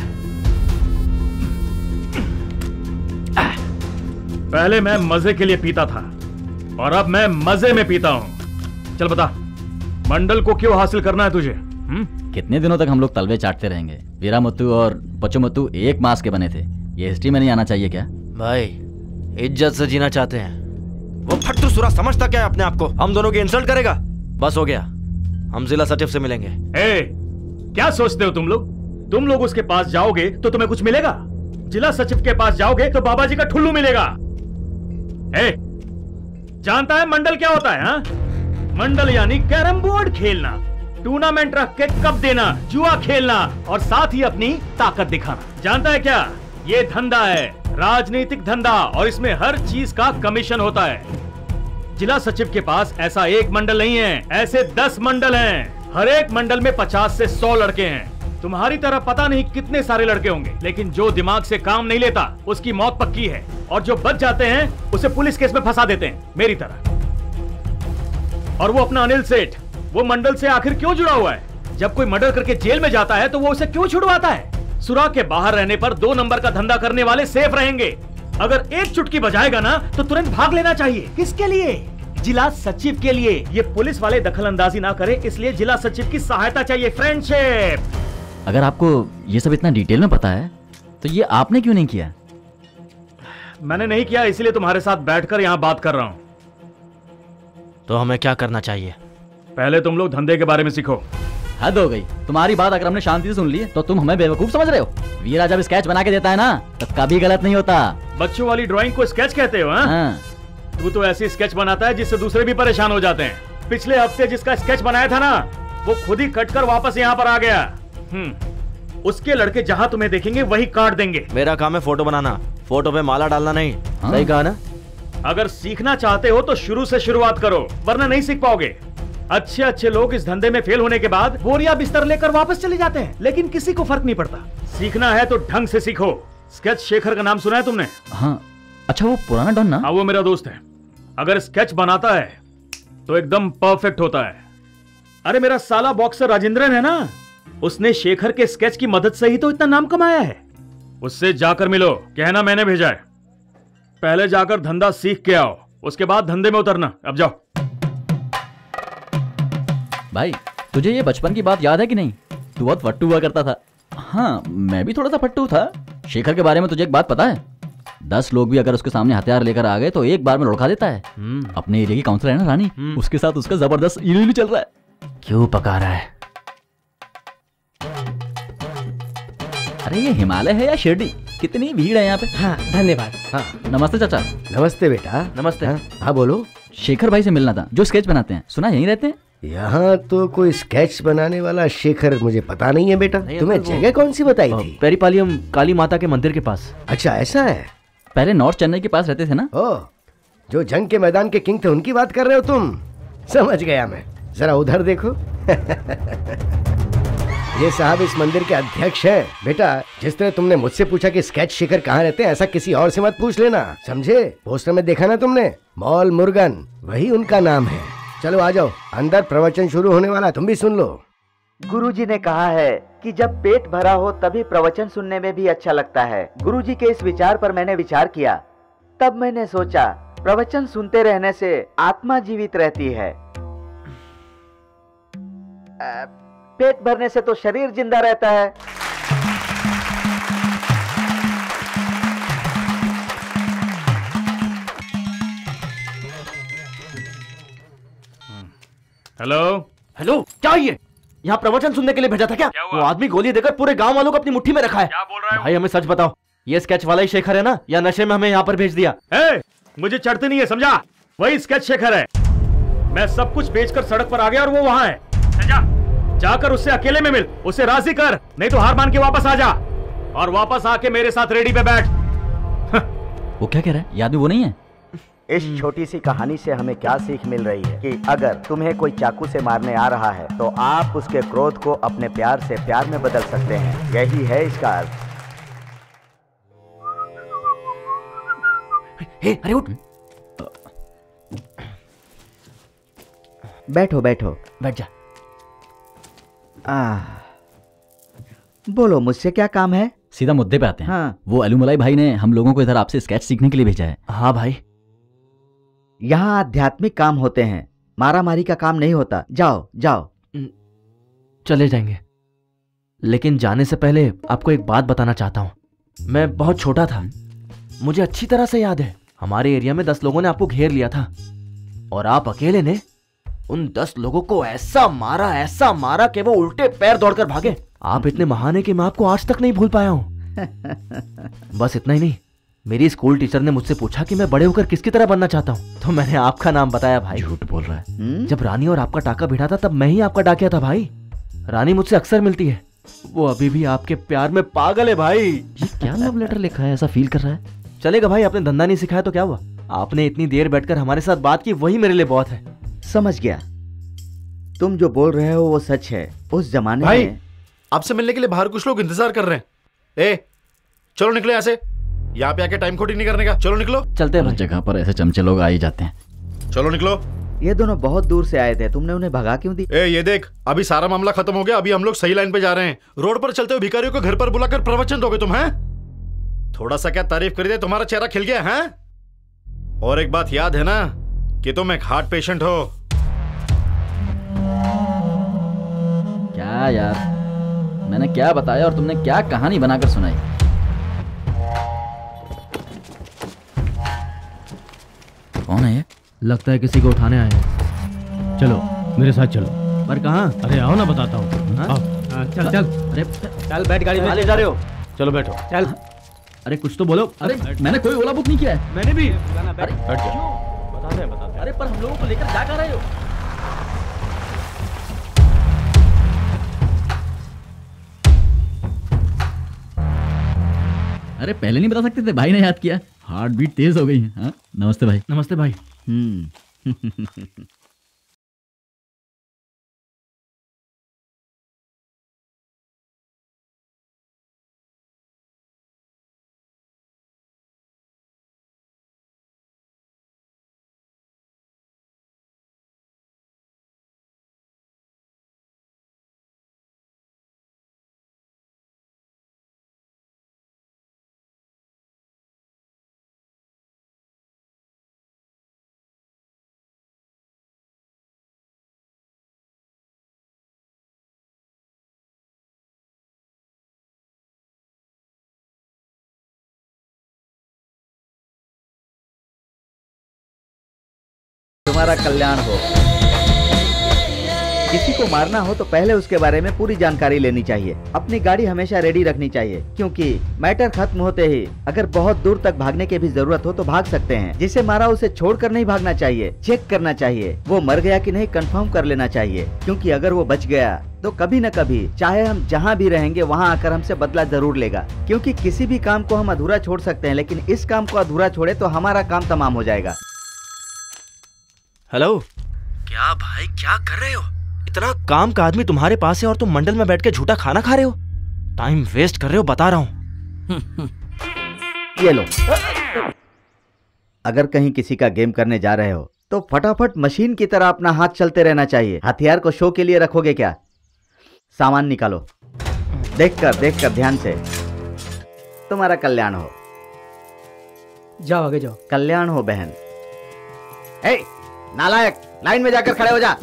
पहले मैं मजे के लिए पीता था और अब मैं मजे में पीता हूं। चल बता, मंडल को क्यों हासिल करना है तुझे? हुँ? कितने दिनों तक हम लोग तलवे चाटते रहेंगे? वीरामुत्तु और पचमुत्तु एक मास के बने थे, ये हिस्ट्री में नहीं आना चाहिए क्या? भाई इज्जत से जीना चाहते हैं। वो फट्टू सुरा समझता क्या है अपने आप को? हम दोनों की इंसल्ट करेगा? बस हो गया, हम जिला सचिव से मिलेंगे। ए, क्या सोचते हो तुम लोग? तुम लोग उसके पास जाओगे तो तुम्हें कुछ मिलेगा? जिला सचिव के पास जाओगे तो बाबा जी का ठुल्लू मिलेगा। ए, जानता है मंडल क्या होता है? हा? मंडल यानी कैरम बोर्ड खेलना, टूर्नामेंट रख के कप देना, जुआ खेलना और साथ ही अपनी ताकत दिखाना। जानता है क्या? ये धंधा है, राजनीतिक धंधा, और इसमें हर चीज का कमीशन होता है। जिला सचिव के पास ऐसा एक मंडल नहीं है, ऐसे दस मंडल हैं। हर एक मंडल में पचास से सौ लड़के हैं। तुम्हारी तरह पता नहीं कितने सारे लड़के होंगे, लेकिन जो दिमाग से काम नहीं लेता उसकी मौत पक्की है, और जो बच जाते हैं उसे पुलिस केस में फंसा देते हैं, मेरी तरह। और वो अपना अनिल सेठ, वो मंडल से आखिर क्यों जुड़ा हुआ है? जब कोई मर्डर करके जेल में जाता है तो वो उसे क्यों छुड़वाता है? सुराग के बाहर रहने पर दो नंबर का धंधा करने वाले सेफ रहेंगे। अगर एक चुटकी बजाएगा ना तो तुरंत भाग लेना चाहिए। किसके लिए? जिला सचिव के लिए। ये पुलिस वाले दखल अंदाजी ना करे, इसलिए जिला सचिव की सहायता चाहिए, फ्रेंडशिप। अगर आपको ये सब इतना डिटेल में पता है तो ये आपने क्यों नहीं किया? मैंने नहीं किया, इसलिए तुम्हारे साथ बैठकर यहाँ बात कर रहा हूँ। तो हमें क्या करना चाहिए? पहले तुम लोग धंधे के बारे में सीखो। हद हो गई तुम्हारी बात। अगर हमने शांति से सुन ली तो तुम हमें बेवकूफ समझ रहे हो? वीरा जब स्केच बना के देता है ना तो कभी गलत नहीं होता। बच्चों वाली ड्राइंग को स्केच कहते हो? हाँ? तू तो ऐसी स्केच बनाता है जिससे दूसरे भी परेशान हो जाते हैं। पिछले हफ्ते जिसका स्केच बनाया था ना, वो खुद ही कट कर वापस यहाँ पर आ गया। हम्म, उसके लड़के जहाँ तुम्हें देखेंगे वही काट देंगे। मेरा काम है फोटो बनाना, फोटो पे माला डालना नहीं। हाँ? सही कहा ना? अगर सीखना चाहते हो तो शुरू से शुरुआत करो, वरना नहीं सीख पाओगे। अच्छे अच्छे लोग इस धंधे में फेल होने के बाद बोरिया बिस्तर लेकर वापस चले जाते हैं, लेकिन किसी को फर्क नहीं पड़ता। सीखना है तो ढंग से सीखो। स्केच शेखर का नाम सुना है तुमने? हाँ। अच्छा, वो पुराना डॉन ना? हाँ, वो मेरा दोस्त है। अगर स्केच बनाता है तो एकदम परफेक्ट होता है। अरे मेरा साला बॉक्सर राजेंद्रन है ना, उसने शेखर के स्केच की मदद से ही तो इतना नाम कमाया है। उससे जाकर मिलो, कहना मैंने भेजा है। पहले जाकर धंधा सीख के आओ, उसके बाद धंधे में उतरना। अब जाओ। भाई तुझे ये बचपन की बात याद है कि नहीं? तू बहुत फट्टू हुआ करता था। हाँ, मैं भी थोड़ा सा फट्टू था। शेखर के बारे में तुझे एक बात पता है? दस लोग भी अगर उसके सामने हथियार लेकर आ गए तो एक बार में लुढ़का देता है। अपने एरिया की काउंसलर है ना रानी, उसके साथ उसका जबरदस्त इलू चल रहा है। क्यों पका रहा है? अरे ये हिमालय है या शिरडी? कितनी भीड़ है यहाँ पे। हाँ, धन्यवाद। हाँ, नमस्ते चाचा। नमस्ते बेटा। नमस्ते। हाँ, हाँ बोलो। शेखर भाई से मिलना था, जो स्केच बनाते हैं। सुना यहीं रहते हैं? यहाँ तो कोई स्केच बनाने वाला शेखर मुझे पता नहीं है बेटा। तुम्हें जगह कौन सी बताई थी? पेरीपालियम काली माता के मंदिर के पास। अच्छा, ऐसा है। पहले नॉर्थ चेन्नई के पास रहते थे ना? ओ, जो जंग के मैदान के किंग थे उनकी बात कर रहे हो तुम? समझ गया मैं। जरा उधर देखो। ये साहब इस मंदिर के अध्यक्ष हैं। बेटा, जिस तरह तुमने मुझसे पूछा कि स्केच शेखर कहाँ रहते हैं, ऐसा किसी और से मत पूछ लेना, समझे? पोस्टर में देखा ना तुमने, मॉल मुर्गन, वही उनका नाम है। चलो आ जाओ, अंदर प्रवचन शुरू होने वाला, तुम भी सुन लो। गुरुजी ने कहा है कि जब पेट भरा हो तभी प्रवचन सुनने में भी अच्छा लगता है। गुरुजी के इस विचार पर मैंने विचार किया, तब मैंने सोचा प्रवचन सुनते रहने से आत्मा जीवित रहती है, पेट भरने से तो शरीर जिंदा रहता है। हेलो हेलो, क्या ये? यहाँ प्रवचन सुनने के लिए भेजा था क्या? क्या वो आदमी गोली देकर पूरे गांव वालों को अपनी मुट्ठी में रखा है। क्या बोल रहा है? भाई हमें सच बताओ, ये स्केच वाला ही शेखर है ना, या नशे में हमें यहाँ पर भेज दिया? ए, मुझे चढ़ती नहीं है, समझा? वही स्केच शेखर है। मैं सब कुछ बेचकर सड़क पर आ गया और वो वहाँ है। जा, जाकर उससे अकेले में मिल, उसे राजी कर, नहीं तो हार मान के वापस आ जा, और वापस आके मेरे साथ रेडी पे बैठ। वो क्या कह रहा है? याद वो नहीं है? इस छोटी सी कहानी से हमें क्या सीख मिल रही है कि अगर तुम्हें कोई चाकू से मारने आ रहा है तो आप उसके क्रोध को अपने प्यार से प्यार में बदल सकते हैं। यही है इसका अर्थ। हे, अरे उठ। बैठो बैठो, बैठ जा। आ, बोलो, मुझसे क्या काम है? सीधा मुद्दे पे आते हैं। हाँ। वो एलुमलाई भाई ने हम लोगों को इधर आपसे स्केच सीखने के लिए भेजा है। हाँ भाई, यहाँ आध्यात्मिक काम होते हैं, मारा मारी का काम नहीं होता। जाओ जाओ। चले जाएंगे, लेकिन जाने से पहले आपको एक बात बताना चाहता हूं। मैं बहुत छोटा था, मुझे अच्छी तरह से याद है हमारे एरिया में दस लोगों ने आपको घेर लिया था और आप अकेले ने उन दस लोगों को ऐसा मारा ऐसा मारा कि वो उल्टे पैर दौड़कर भागे। आप इतने महान हैं कि मैं आपको आज तक नहीं भूल पाया हूं। बस इतना ही नहीं, मेरी स्कूल टीचर ने मुझसे पूछा कि मैं बड़े होकर किसकी तरह बनना चाहता हूं, तो मैंने आपका नाम बताया भाई। झूठ बोल रहा है। जब रानी और आपका टाका भिड़ा था तब मैं ही आपका डाकिया था भाई। रानी मुझसे अक्सर मिलती है, वो अभी भी आपके प्यार में पागल है भाई। ये क्या लव लेटर लिखा है, ऐसा फील कर रहा है। चलेगा भाई, आपने धंधा नहीं सिखाया तो क्या हुआ, आपने इतनी देर बैठकर हमारे साथ बात की, वही मेरे लिए बहुत है। समझ गया, तुम जो बोल रहे हो वो सच है। उस जमाने भाई, में आपसे मिलने के लिए बाहर कुछ लोग इंतजार कर रहे हैं। ए, चलो निकलो यहाँ से, यहाँ पे आके टाइम खोटी नहीं करने का। चलो निकलो। चलते हैं। जगह पर ऐसे चमचे लोग आ ही जाते हैं। चलो निकलो। ये दोनों बहुत दूर से आए थे, तुमने उन्हें भगा क्यों दी? ए, ये देख, अभी सारा मामला खत्म हो गया, अभी हम लोग सही लाइन पे जा रहे हैं। रोड पर चलते हुए भिखारियों को घर पर बुलाकर प्रवचन दोगे तुम, हैं? थोड़ा सा क्या तारीफ कर दे, तुम्हारा चेहरा खिल गया है। और एक बात याद है ना कि तुम एक हार्ट पेशेंट हो। क्या यार, मैंने क्या बताया और तुमने क्या कहानी बनाकर सुनाई। कौन है ये? लगता है किसी को उठाने आए हैं। चलो मेरे साथ चलो। पर कहाँ? अरे आओ ना, बताता हूँ। हाँ? आओ। चल चल। अरे चल बैठ गाड़ी में। ले जा रहे हो? चलो बैठो। चल। अरे कुछ तो बोलो। अरे मैंने कोई ओला बुक नहीं किया है। मैंने भी। बैठ जाओ। बताते हैं बताते हैं। अरे पर हम लोगों को लेकर जा कर रहे हो? अरे पहले नहीं बता सकते थे, भाई ने याद किया। हार्ट बीट तेज हो गई है। हाँ? नमस्ते भाई। नमस्ते भाई। हम्म तुम्हारा कल्याण हो। किसी को मारना हो तो पहले उसके बारे में पूरी जानकारी लेनी चाहिए। अपनी गाड़ी हमेशा रेडी रखनी चाहिए, क्योंकि मैटर खत्म होते ही अगर बहुत दूर तक भागने की भी जरूरत हो तो भाग सकते हैं। जिसे मारा उसे छोड़कर नहीं भागना चाहिए, चेक करना चाहिए वो मर गया कि नहीं, कंफर्म कर लेना चाहिए। क्योंकि अगर वो बच गया तो कभी न कभी, चाहे हम जहाँ भी रहेंगे, वहाँ आकर हमसे बदला जरूर लेगा। क्योंकि किसी भी काम को हम अधूरा छोड़ सकते हैं, लेकिन इस काम को अधूरा छोड़े तो हमारा काम तमाम हो जाएगा। हेलो। क्या भाई, क्या कर रहे हो? इतना काम का आदमी तुम्हारे पास है और तुम मंडल में बैठ के झूठा खाना खा रहे हो। टाइम वेस्ट कर रहे हो, बता रहा हूँ। ये लो। अगर कहीं किसी का गेम करने जा रहे हो तो फटाफट मशीन की तरह अपना हाथ चलते रहना चाहिए। हथियार को शो के लिए रखोगे क्या? सामान निकालो। देखकर देखकर ध्यान से। तुम्हारा कल्याण हो। जाओ आगे जाओ। कल्याण हो बहन। ए, नालायक, लाइन में जाकर खड़े हो जा।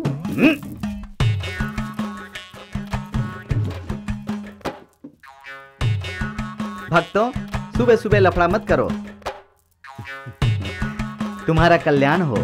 भक्तों, सुबह सुबह लफड़ा मत करो। तुम्हारा कल्याण हो।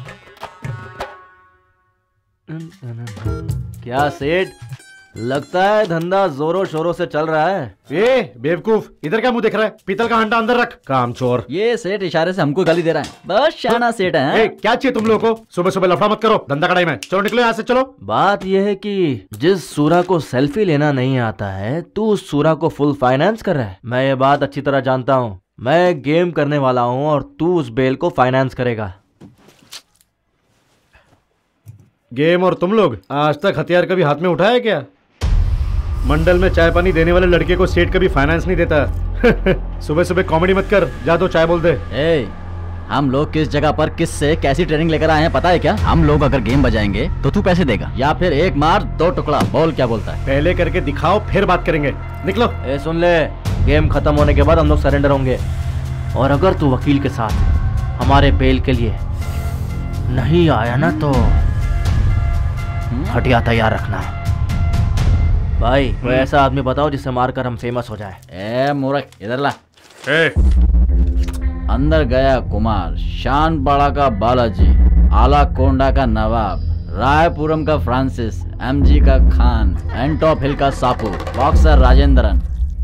क्या सेठ, लगता है धंधा जोरों शोरों से चल रहा है। ए बेवकूफ, इधर क्या मुंह देख रहा है? पीतल का हंडा अंदर रख, कामचोर। ये सेठ इशारे से हमको गाली दे रहा है। बस शाना सेठ है। ए, क्या चाहिए तुम लोगों को? सुबह सुबह लफड़ा मत करो, धंधा कड़ाई में। चलो निकलो यहाँ से, चलो। बात यह है कि जिस सूरा को सेल्फी लेना नहीं आता है, तू उस सूरा को फुल फाइनेंस कर रहा है। मैं ये बात अच्छी तरह जानता हूँ। मैं गेम करने वाला हूँ और तू उस बेल को फाइनेंस करेगा। गेम और तुम लोग आज तक हथियार कभी हाथ में उठाया क्या? मंडल में चाय पानी देने वाले लड़के को सेठ कभी फाइनेंस नहीं देता। सुबह सुबह कॉमेडी मत कर, जा दो चाय बोल दे। ए, हम लोग किस जगह पर किस से कैसी ट्रेनिंग लेकर आए हैं पता है क्या? हम लोग अगर गेम बजाएंगे तो तू पैसे देगा, या फिर एक मार दो टुकड़ा। बोल क्या बोलता है? पहले करके दिखाओ, फिर बात करेंगे। निकलो। ए सुन ले, गेम खत्म होने के बाद हम लोग सरेंडर होंगे, और अगर तू वकील के साथ हमारे बेल के लिए नहीं आया ना तो हटिया तैयार रखना। भाई कोई ऐसा आदमी बताओ जिससे मारकर हम फेमस हो जाए। ए मूर्ख इधर ला। ए अंदर गया कुमार, शानपाड़ा का बालाजी, आलाकोंडा का नवाब, रायपुरम का फ्रांसिस, एमजी का खान, एंटॉप हिल का सापू, बॉक्सर राजेंद्रन।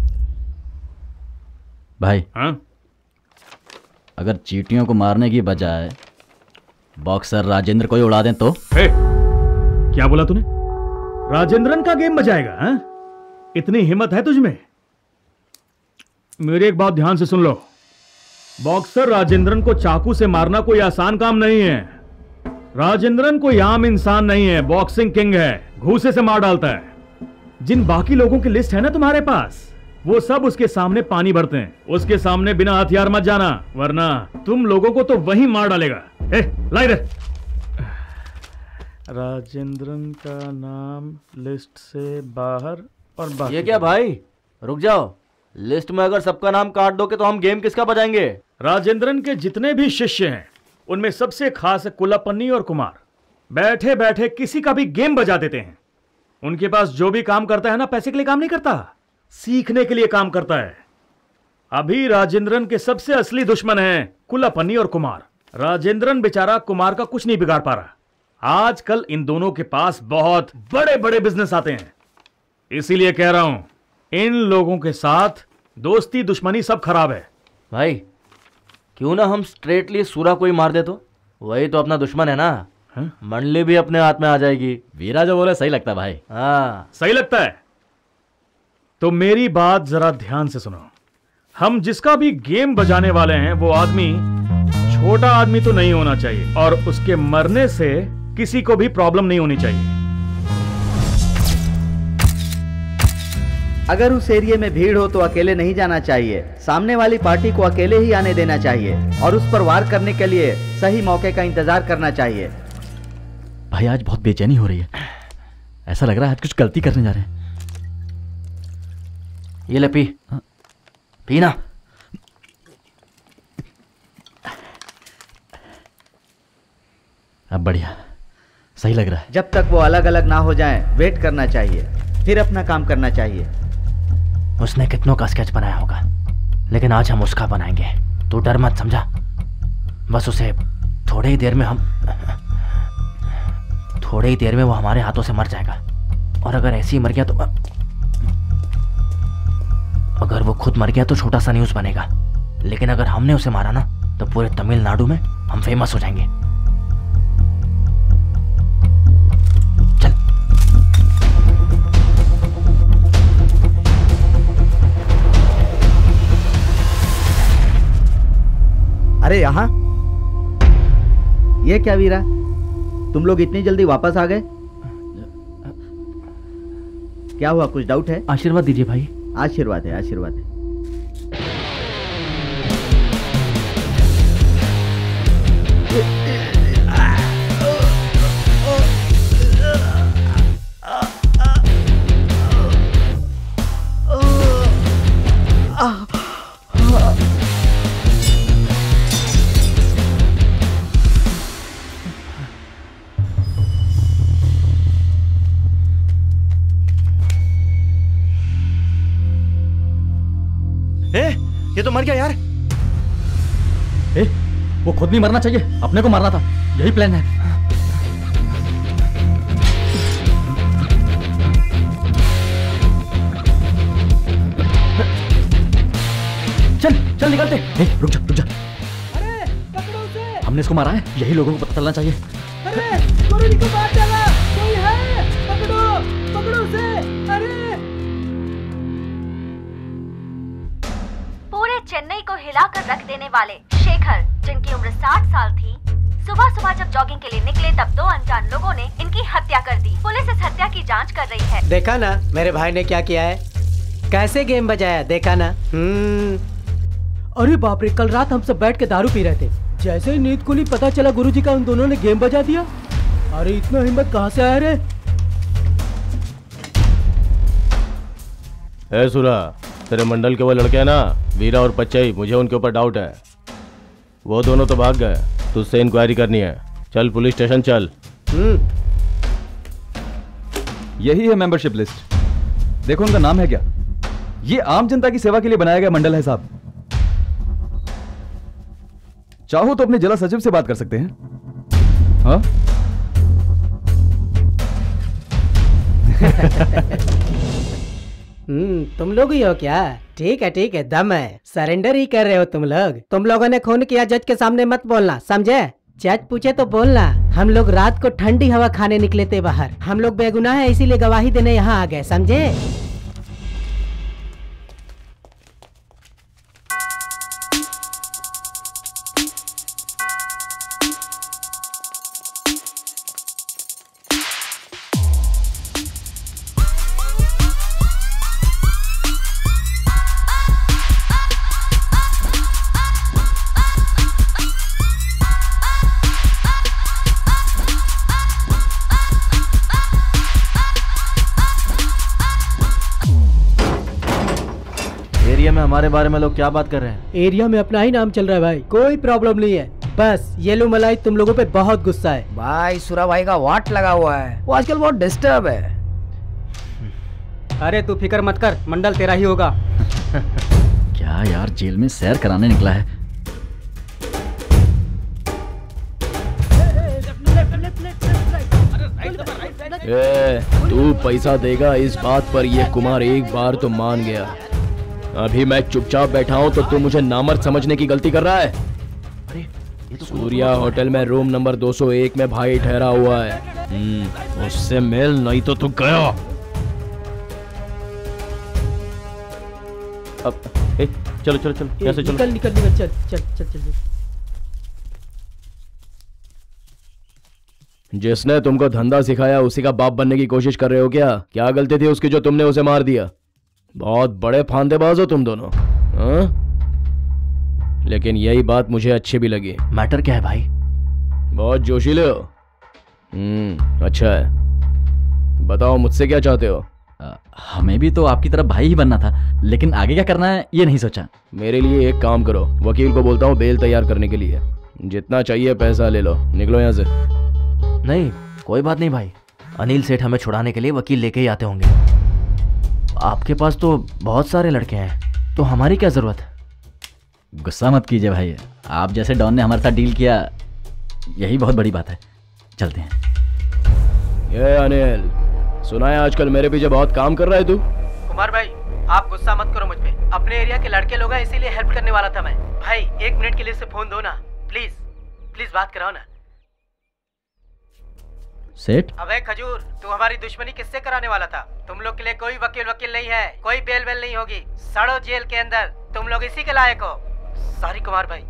भाई हाँ? अगर चींटियों को मारने की बजाय बॉक्सर राजेंद्र को ही उड़ा दें तो? ए, क्या बोला तूने? राजेंद्रन का गेम बजाएगा? हाँ? इतनी हिम्मत है तुझमें? मेरी एक बात ध्यान से सुन लो। बॉक्सर राजेंद्रन को चाकू से मारना कोई आसान काम नहीं है। राजेंद्रन कोई आम इंसान नहीं है, बॉक्सिंग किंग है, घूसे से मार डालता है। जिन बाकी लोगों की लिस्ट है ना तुम्हारे पास, वो सब उसके सामने पानी भरते हैं। उसके सामने बिना हथियार मत जाना, वरना तुम लोगों को तो वही मार डालेगा। ए, ला इधर। राजेंद्रन का नाम लिस्ट से बाहर और बाकी। ये क्या भाई, रुक जाओ। लिस्ट में अगर सबका नाम काट दोगे तो हम गेम किसका बजाएंगे? राजेंद्रन के जितने भी शिष्य हैं उनमें सबसे खास है कुल्लापन्नी और कुमार। बैठे बैठे किसी का भी गेम बजा देते हैं। उनके पास जो भी काम करता है ना, पैसे के लिए काम नहीं करता, सीखने के लिए काम करता है। अभी राजेंद्रन के सबसे असली दुश्मन हैं कुल्लापन्नी और कुमार। राजेंद्रन बेचारा कुमार का कुछ नहीं बिगाड़ पा रहा। आजकल इन दोनों के पास बहुत बड़े बड़े बिजनेस आते हैं। इसीलिए कह रहा हूं, इन लोगों के साथ दोस्ती दुश्मनी सब खराब है। भाई क्यों ना हम स्ट्रेटली सूरा को ही मार दे, तो वही तो अपना दुश्मन है ना। हा? मंडली भी अपने हाथ में आ जाएगी। वीरा जो बोले सही लगता है भाई। हाँ सही लगता है तो मेरी बात जरा ध्यान से सुनो। हम जिसका भी गेम बजाने वाले हैं वो आदमी छोटा आदमी तो नहीं होना चाहिए, और उसके मरने से किसी को भी प्रॉब्लम नहीं होनी चाहिए। अगर उस एरिया में भीड़ हो तो अकेले नहीं जाना चाहिए। सामने वाली पार्टी को अकेले ही आने देना चाहिए और उस पर वार करने के लिए सही मौके का इंतजार करना चाहिए। भाई आज बहुत बेचैनी हो रही है, ऐसा लग रहा है आज कुछ गलती करने जा रहे हैं। ये ले पी। हाँ? पीना। अब बढ़िया, सही लग रहा है। जब तक वो अलग अलग ना हो जाएं, वेट करना चाहिए, फिर अपना काम करना चाहिए। उसने कितनों का स्केच बनाया होगा, लेकिन आज हम उसका बनाएंगे। तू डर मत, समझा? बस उसे थोड़े ही देर में हम थोड़े ही देर में वो हमारे हाथों से मर जाएगा। और अगर ऐसे ही मर गया तो अगर वो खुद मर गया तो छोटा सा न्यूज़ बनेगा, लेकिन अगर हमने उसे मारा ना तो पूरे तमिलनाडु में हम फेमस हो जाएंगे। चल। अरे यहाँ ये क्या वीरा, तुम लोग इतनी जल्दी वापस आ गए? क्या हुआ, कुछ डाउट है? आशीर्वाद दीजिए भाई। आशीर्वाद है, आशीर्वाद है। ये तो मर गया यार। ए, वो खुद नहीं मरना चाहिए, अपने को मारना था, यही प्लान है। चल चल निकलते। ए, रुक जा रुक जा। अरे पकड़ो उसे। हमने इसको मारा है, यही लोगों को पता चलना चाहिए। अरे गुरुजी को मार डाला, कोई है, पकड़ो पकड़ो उसे। अरे पूरे चेन्नई को हिलाकर रख देने वाले शेखर, जिनकी उम्र साठ साल थी, सुबह सुबह जब जॉगिंग के लिए निकले तब दो अनजान लोगों ने इनकी हत्या कर दी। पुलिस इस हत्या की जांच कर रही है। देखा ना मेरे भाई ने क्या किया है, कैसे गेम बजाया, देखा ना। हम्म। अरे बाप रे, कल रात हम सब बैठ के दारू पी रहे थे, जैसे ही नींद खुली पता चला गुरुजी का उन दोनों ने गेम बजा दिया। अरे इतना हिम्मत कहाँ से आया रे? ए सुरा, तेरे मंडल के वो लड़के हैं ना, वीरा और पच्चई, मुझे उनके ऊपर डाउट है। वो दोनों तो भाग गए, तुझसे इंक्वायरी करनी है। चल पुलिस स्टेशन चल। यही है मेंबरशिप लिस्ट। देखो उनका नाम है क्या? ये आम जनता की सेवा के लिए बनाया गया मंडल है साहब। चाहो तो अपने जिला सचिव से बात कर सकते हैं। हाँ? हम्म तुम लोग ही हो क्या? ठीक है ठीक है, दम है। सरेंडर ही कर रहे हो तुम लोग। तुम लोगों ने खून किया, जज के सामने मत बोलना, समझे? जज पूछे तो बोलना। हम लोग रात को ठंडी हवा खाने निकले थे बाहर। हम लोग बेगुनाह है, इसीलिए गवाही देने यहाँ आ गए, समझे? हमारे बारे में लोग क्या बात कर रहे हैं? एरिया में अपना ही नाम चल रहा है भाई, कोई प्रॉब्लम नहीं है। बस येलो मलाई तुम लोगों पे बहुत गुस्सा है। भाई सुरा भाई का वाट लगा हुआ है, वो आजकल बहुत डिस्टर्ब है। अरे तू फिक्र मत कर, मंडल तेरा ही होगा। क्या यार, जेल में सैर कराने निकला है। ए, तू पैसा देगा इस बात पर ये कुमार एक बार तो मान गया। अभी मैं चुपचाप बैठा हूँ तो तू मुझे नामर्द समझने की गलती कर रहा है। अरे ये तो सूर्या होटल में रूम नंबर दो सौ एक में भाई ठहरा हुआ है, उससे मिल, नहीं तो तू गया। अब ए, चलो चलो चलो कैसे चलो निकल निकल निकल चल चल चल चल, चल। जिसने तुमको धंधा सिखाया उसी का बाप बनने की कोशिश कर रहे हो क्या? क्या गलती थी उसकी जो तुमने उसे मार दिया? बहुत बड़े फांदेबाज हो तुम दोनों, हाँ? लेकिन यही बात मुझे अच्छी भी लगी। मैटर क्या है भाई? बहुत जोशीले हो। हम्म अच्छा है, बताओ मुझसे क्या चाहते हो? आ, हमें भी तो आपकी तरफ भाई ही बनना था, लेकिन आगे क्या करना है ये नहीं सोचा। मेरे लिए एक काम करो, वकील को बोलता हूँ बेल तैयार करने के लिए। जितना चाहिए पैसा ले लो, निकलो यहाँ से। नहीं कोई बात नहीं भाई, अनिल सेठ हमें छुड़ाने के लिए वकील लेके ही आते होंगे। आपके पास तो बहुत सारे लड़के हैं, तो हमारी क्या जरूरत है? गुस्सा मत कीजिए भाई, आप जैसे डॉन ने हमारे साथ डील किया यही बहुत बड़ी बात है। चलते हैं। ये अनिल, सुना है आजकल मेरे पीछे बहुत काम कर रहा है तू? कुमार भाई आप गुस्सा मत करो मुझ पे, अपने एरिया के लड़के लोग हैं इसीलिए हेल्प करने वाला था मैं। भाई एक मिनट के लिए से फोन दो ना, प्लीज प्लीज बात कराओ ना। सेठ, अबे खजूर, तू हमारी दुश्मनी किससे कराने वाला था? तुम लोग के लिए कोई वकील वकील नहीं है, कोई बेल वेल नहीं होगी। सड़ो जेल के अंदर, तुम लोग इसी के लायक हो। सॉरी कुमार भाई।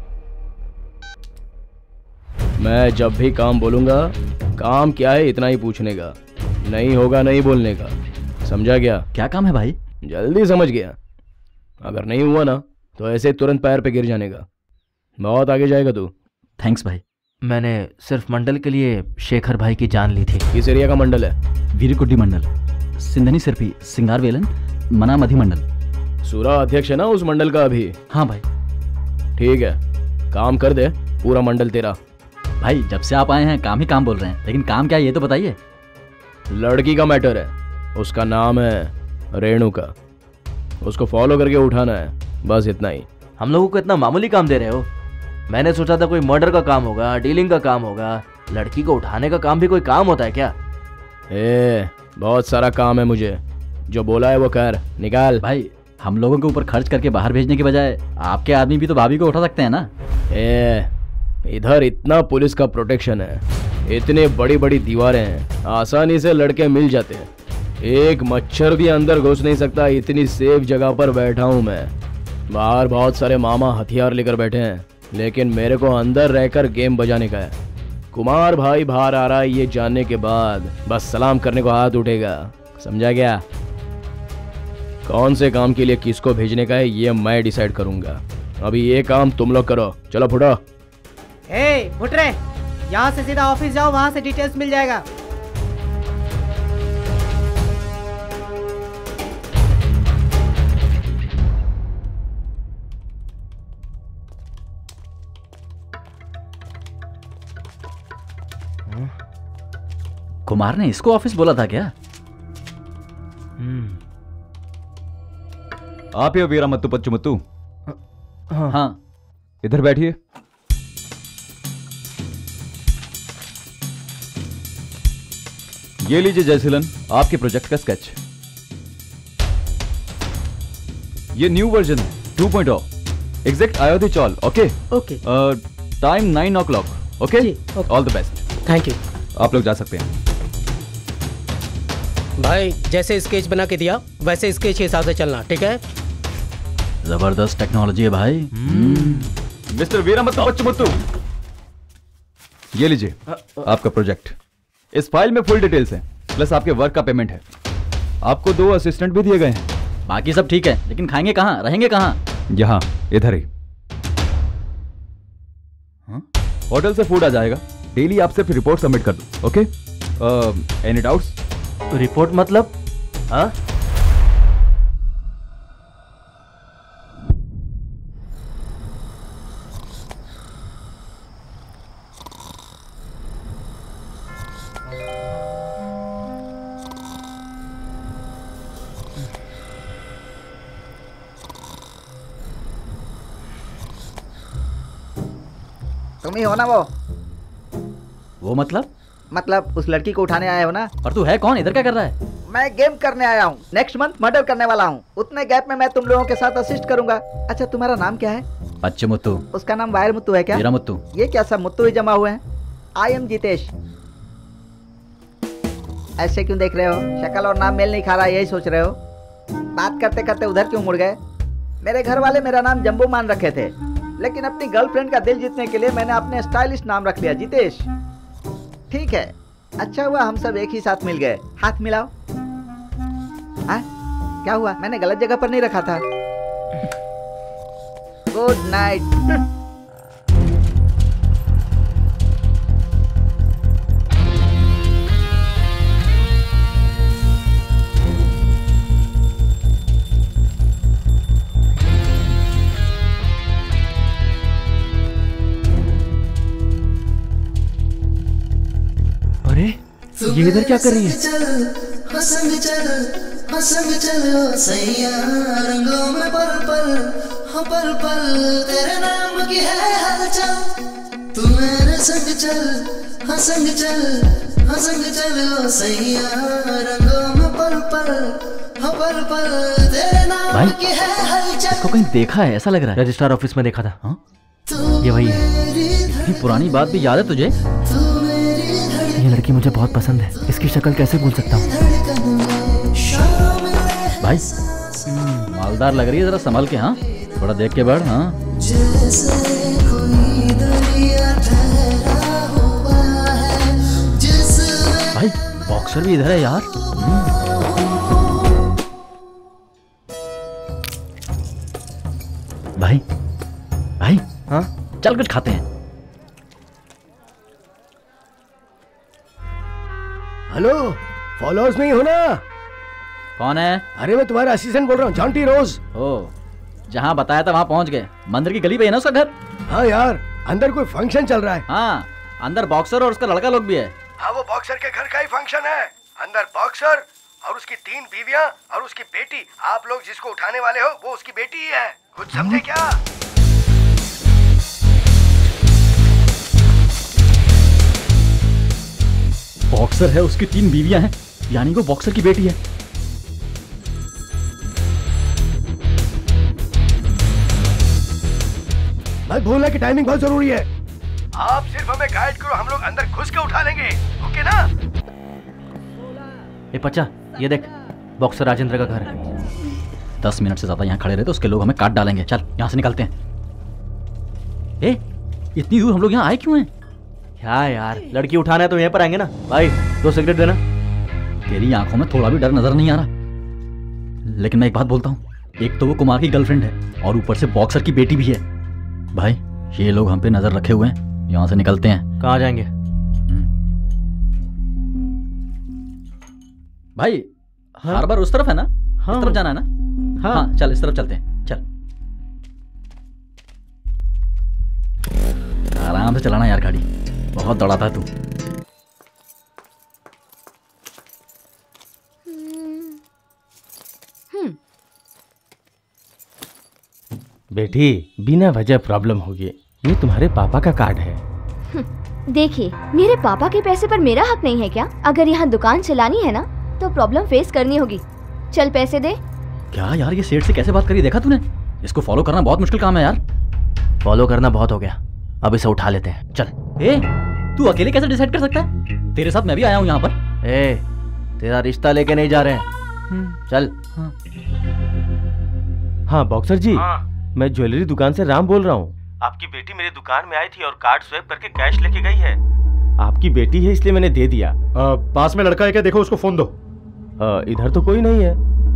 मैं जब भी काम बोलूंगा, काम क्या है इतना ही पूछने का, नहीं होगा नहीं बोलने का, समझा गया? क्या काम है भाई? जल्दी समझ गया। अगर नहीं हुआ ना तो ऐसे तुरंत पैर पे गिर जाने का। बहुत आगे जाएगा तू। थैंक्स भाई। मैंने सिर्फ मंडल के लिए शेखर भाई की जान ली थी। किस एरिया का मंडल है? वीरकुड्डी मंडल, सिंधनी सिरपी, सिंगार वेलन, मना मधी मंडल। सूरा अध्यक्ष है ना उस मंडल का अभी? हाँ भाई। ठीक है, काम कर दे, पूरा मंडल तेरा। भाई जब से आप आए हैं काम ही काम बोल रहे हैं, लेकिन काम क्या है ये तो बताइए। लड़की का मैटर है, उसका नाम है रेणुका, उसको फॉलो करके उठाना है, बस इतना ही। हम लोगों को इतना मामूली काम दे रहे हो? मैंने सोचा था कोई मर्डर का काम होगा, डीलिंग का काम होगा। लड़की को उठाने का काम भी कोई काम होता है क्या? ए, बहुत सारा काम है मुझे, जो बोला है वो कर, निकाल। भाई हम लोगों के ऊपर खर्च करके बाहर भेजने के बजाय आपके आदमी भी तो भाभी को उठा सकते हैं ना। ए, इधर इतना पुलिस का प्रोटेक्शन है, इतने बड़ी बड़ी दीवारें हैं, आसानी से लड़के मिल जाते हैं। एक मच्छर भी अंदर घुस नहीं सकता, इतनी सेफ जगह पर बैठा हूँ मैं। बाहर बहुत सारे मामा हथियार लेकर बैठे हैं, लेकिन मेरे को अंदर रहकर गेम बजाने का है। कुमार भाई बाहर आ रहा है ये जानने के बाद बस सलाम करने को हाथ उठेगा, समझा गया? कौन से काम के लिए किसको भेजने का है ये मैं डिसाइड करूंगा। अभी ये काम तुम लोग करो, चलो फुटो। ए, फुट रहे, यहाँ से सीधा ऑफिस जाओ, वहाँ से डिटेल्स मिल जाएगा। कुमार ने इसको ऑफिस बोला था क्या? आप ही हो वीरामुत्तु पच्चमुत्तु? हाँ, हाँ। इधर बैठिए। ये लीजिए जयसीलन, आपके प्रोजेक्ट का स्केच। ये न्यू वर्जन है two point O, exact Ayodhya chawl. Okay okay. Time nine o'clock. Okay, all the best. Thank you. आप लोग जा सकते हैं। भाई जैसे स्केच बना के दिया वैसे स्केच के हिसाब से चलना, ठीक है? जबरदस्त टेक्नोलॉजी है भाई। मिस्टर वीरामुत्तु पच्चमुत्तु, ये लीजिए आपका प्रोजेक्ट। इस फाइल में फुल डिटेल्स हैं, प्लस आपके वर्क का पेमेंट है। आपको दो असिस्टेंट भी दिए गए हैं। बाकी सब ठीक है, लेकिन खाएंगे कहाँ, रहेंगे कहाँ? यहाँ, इधर ही। होटल से फूड आ जाएगा। डेली आप सिर्फ रिपोर्ट सबमिट कर दो। ओके? Any doubts? रिपोर्ट मतलब? हाँ? तुम ही हो ना वो? वो मतलब? मतलब उस लड़की को उठाने आए हो ना? और तू है कौन? इधर क्या कर रहा है? मैं गेम करने आया हूँ। नेक्स्ट मंथ मर्डर करने वाला हूँ। उतने गैप में मैं तुम लोगों के साथ असिस्ट करूंगा। अच्छा तुम्हारा नाम क्या है? पच्चमुत्तु। उसका नाम वायर मुत्तु है क्या? वीरामुत्तु। ये क्या सब मुत्तु ही जमा हुए हैं? I am Jitesh. ऐसे क्यों देख रहे हो? शक्ल और नाम मेल नहीं खा रहा, यही सोच रहे हो? बात करते करते उधर क्यों मुड़ गए? मेरे घर वाले मेरा नाम जम्बू मान रखे थे, लेकिन अपनी गर्लफ्रेंड का दिल जीतने के लिए मैंने अपने स्टाइलिश नाम रख लिया, जितेश। ठीक है, अच्छा हुआ हम सब एक ही साथ मिल गए। हाथ मिलाओ। हाँ? क्या हुआ? मैंने गलत जगह पर नहीं रखा था। Good night. ये इधर क्या कर रही है? चल हंसंग चल हंसंग चलो सैया रंगों में पल पल हो पल पल तेरे नाम की है हलचल। तू मेरे संग चल हंसंग चल हंसंग चलो सैया रंगों में पल पल हो पल पल तेरे नाम की है हलचल। इसको कहीं देखा है ऐसा लग रहा है। रजिस्ट्रार ऑफिस में देखा था। हाँ? ये वही है। इतनी पुरानी बात भी याद है तुझे? ये लड़की मुझे बहुत पसंद है, इसकी शक्ल कैसे भूल सकता हूँ? भाई मालदार लग रही है, जरा संभल के। हाँ, थोड़ा देख के बढ़। हाँ, भाई बॉक्सर भी इधर है यार। भाई भाई हाँ, चल कुछ खाते हैं। हेलो, फॉलोअर्स नहीं हो ना? कौन है? अरे मैं तुम्हारा असिस्टेंट बोल रहा हूँ, जॉन्टी रोज। ओ, जहाँ बताया था वहाँ पहुँच गए। मंदिर की गली पे है ना उसका घर? हाँ यार, अंदर कोई फंक्शन चल रहा है। हाँ, अंदर बॉक्सर और उसका लड़का लोग भी है। हाँ, वो बॉक्सर के घर का ही फंक्शन है। अंदर बॉक्सर और उसकी तीन बीवियाँ और उसकी बेटी। आप लोग जिसको उठाने वाले हो वो उसकी बेटी ही है। कुछ समझे क्या? बॉक्सर है, उसकी तीन बीवियां हैं, यानी वो बॉक्सर की बेटी है। मत भूलना कि टाइमिंग बहुत जरूरी है। आप सिर्फ हमें गाइड करो, हम लोग अंदर घुस के उठा लेंगे। ओके ना? ए पच्चा, ये देख, बॉक्सर राजेंद्र का घर है। दस मिनट से ज्यादा यहाँ खड़े रहे तो उसके लोग हमें काट डालेंगे। चल यहाँ से निकलते हैं। ए, इतनी दूर हम लोग यहाँ आए क्यों हैं? क्या यार, लड़की उठाना है तो यहीं पर आएंगे ना। भाई दो सिगरेट देना। तेरी आंखों में थोड़ा भी डर नजर नहीं आ रहा। लेकिन मैं एक बात बोलता हूँ, एक तो वो कुमार की गर्लफ्रेंड है और ऊपर से बॉक्सर की बेटी भी है। भाई ये लोग हम पे नजर रखे हुए हैं, यहाँ से निकलते हैं। कहाँ जाएंगे? भाई हाँ? हार्बर उस तरफ है ना? हाँ। इस तरफ जाना है ना? हाँ। हाँ, चल इस तरफ चलते हैं। चल आराम से चलाना यार गाड़ी, बहुत दौड़ाता है तू। बेटी बिना वजह प्रॉब्लम होगी, ये तुम्हारे पापा का कार्ड है। देखिए, मेरे पापा के पैसे पर मेरा हक नहीं है क्या? अगर यहाँ दुकान चलानी है ना तो प्रॉब्लम फेस करनी होगी। चल पैसे दे। क्या यार, ये सेठ से कैसे बात करी देखा तूने? इसको फॉलो करना बहुत मुश्किल काम है यार। फॉलो करना बहुत हो गया, अब इसे उठा लेते हैं। चल। ए, तू अकेले कैसे डिसाइड कर सकता है? तेरे साथ मैं भी आया हूँ यहाँ पर। ए, तेरा रिश्ता लेके नहीं जा रहे हैं, चल। हाँ, हाँ बॉक्सर जी, हाँ। मैं ज्वेलरी दुकान से राम बोल रहा हूँ। आपकी बेटी मेरी दुकान में आई थी और कार्ड स्वैप करके कैश लेके गई है। आपकी बेटी है इसलिए मैंने दे दिया। आ, पास में लड़का है क्या? देखो उसको फोन दो। आ, इधर तो कोई नहीं है।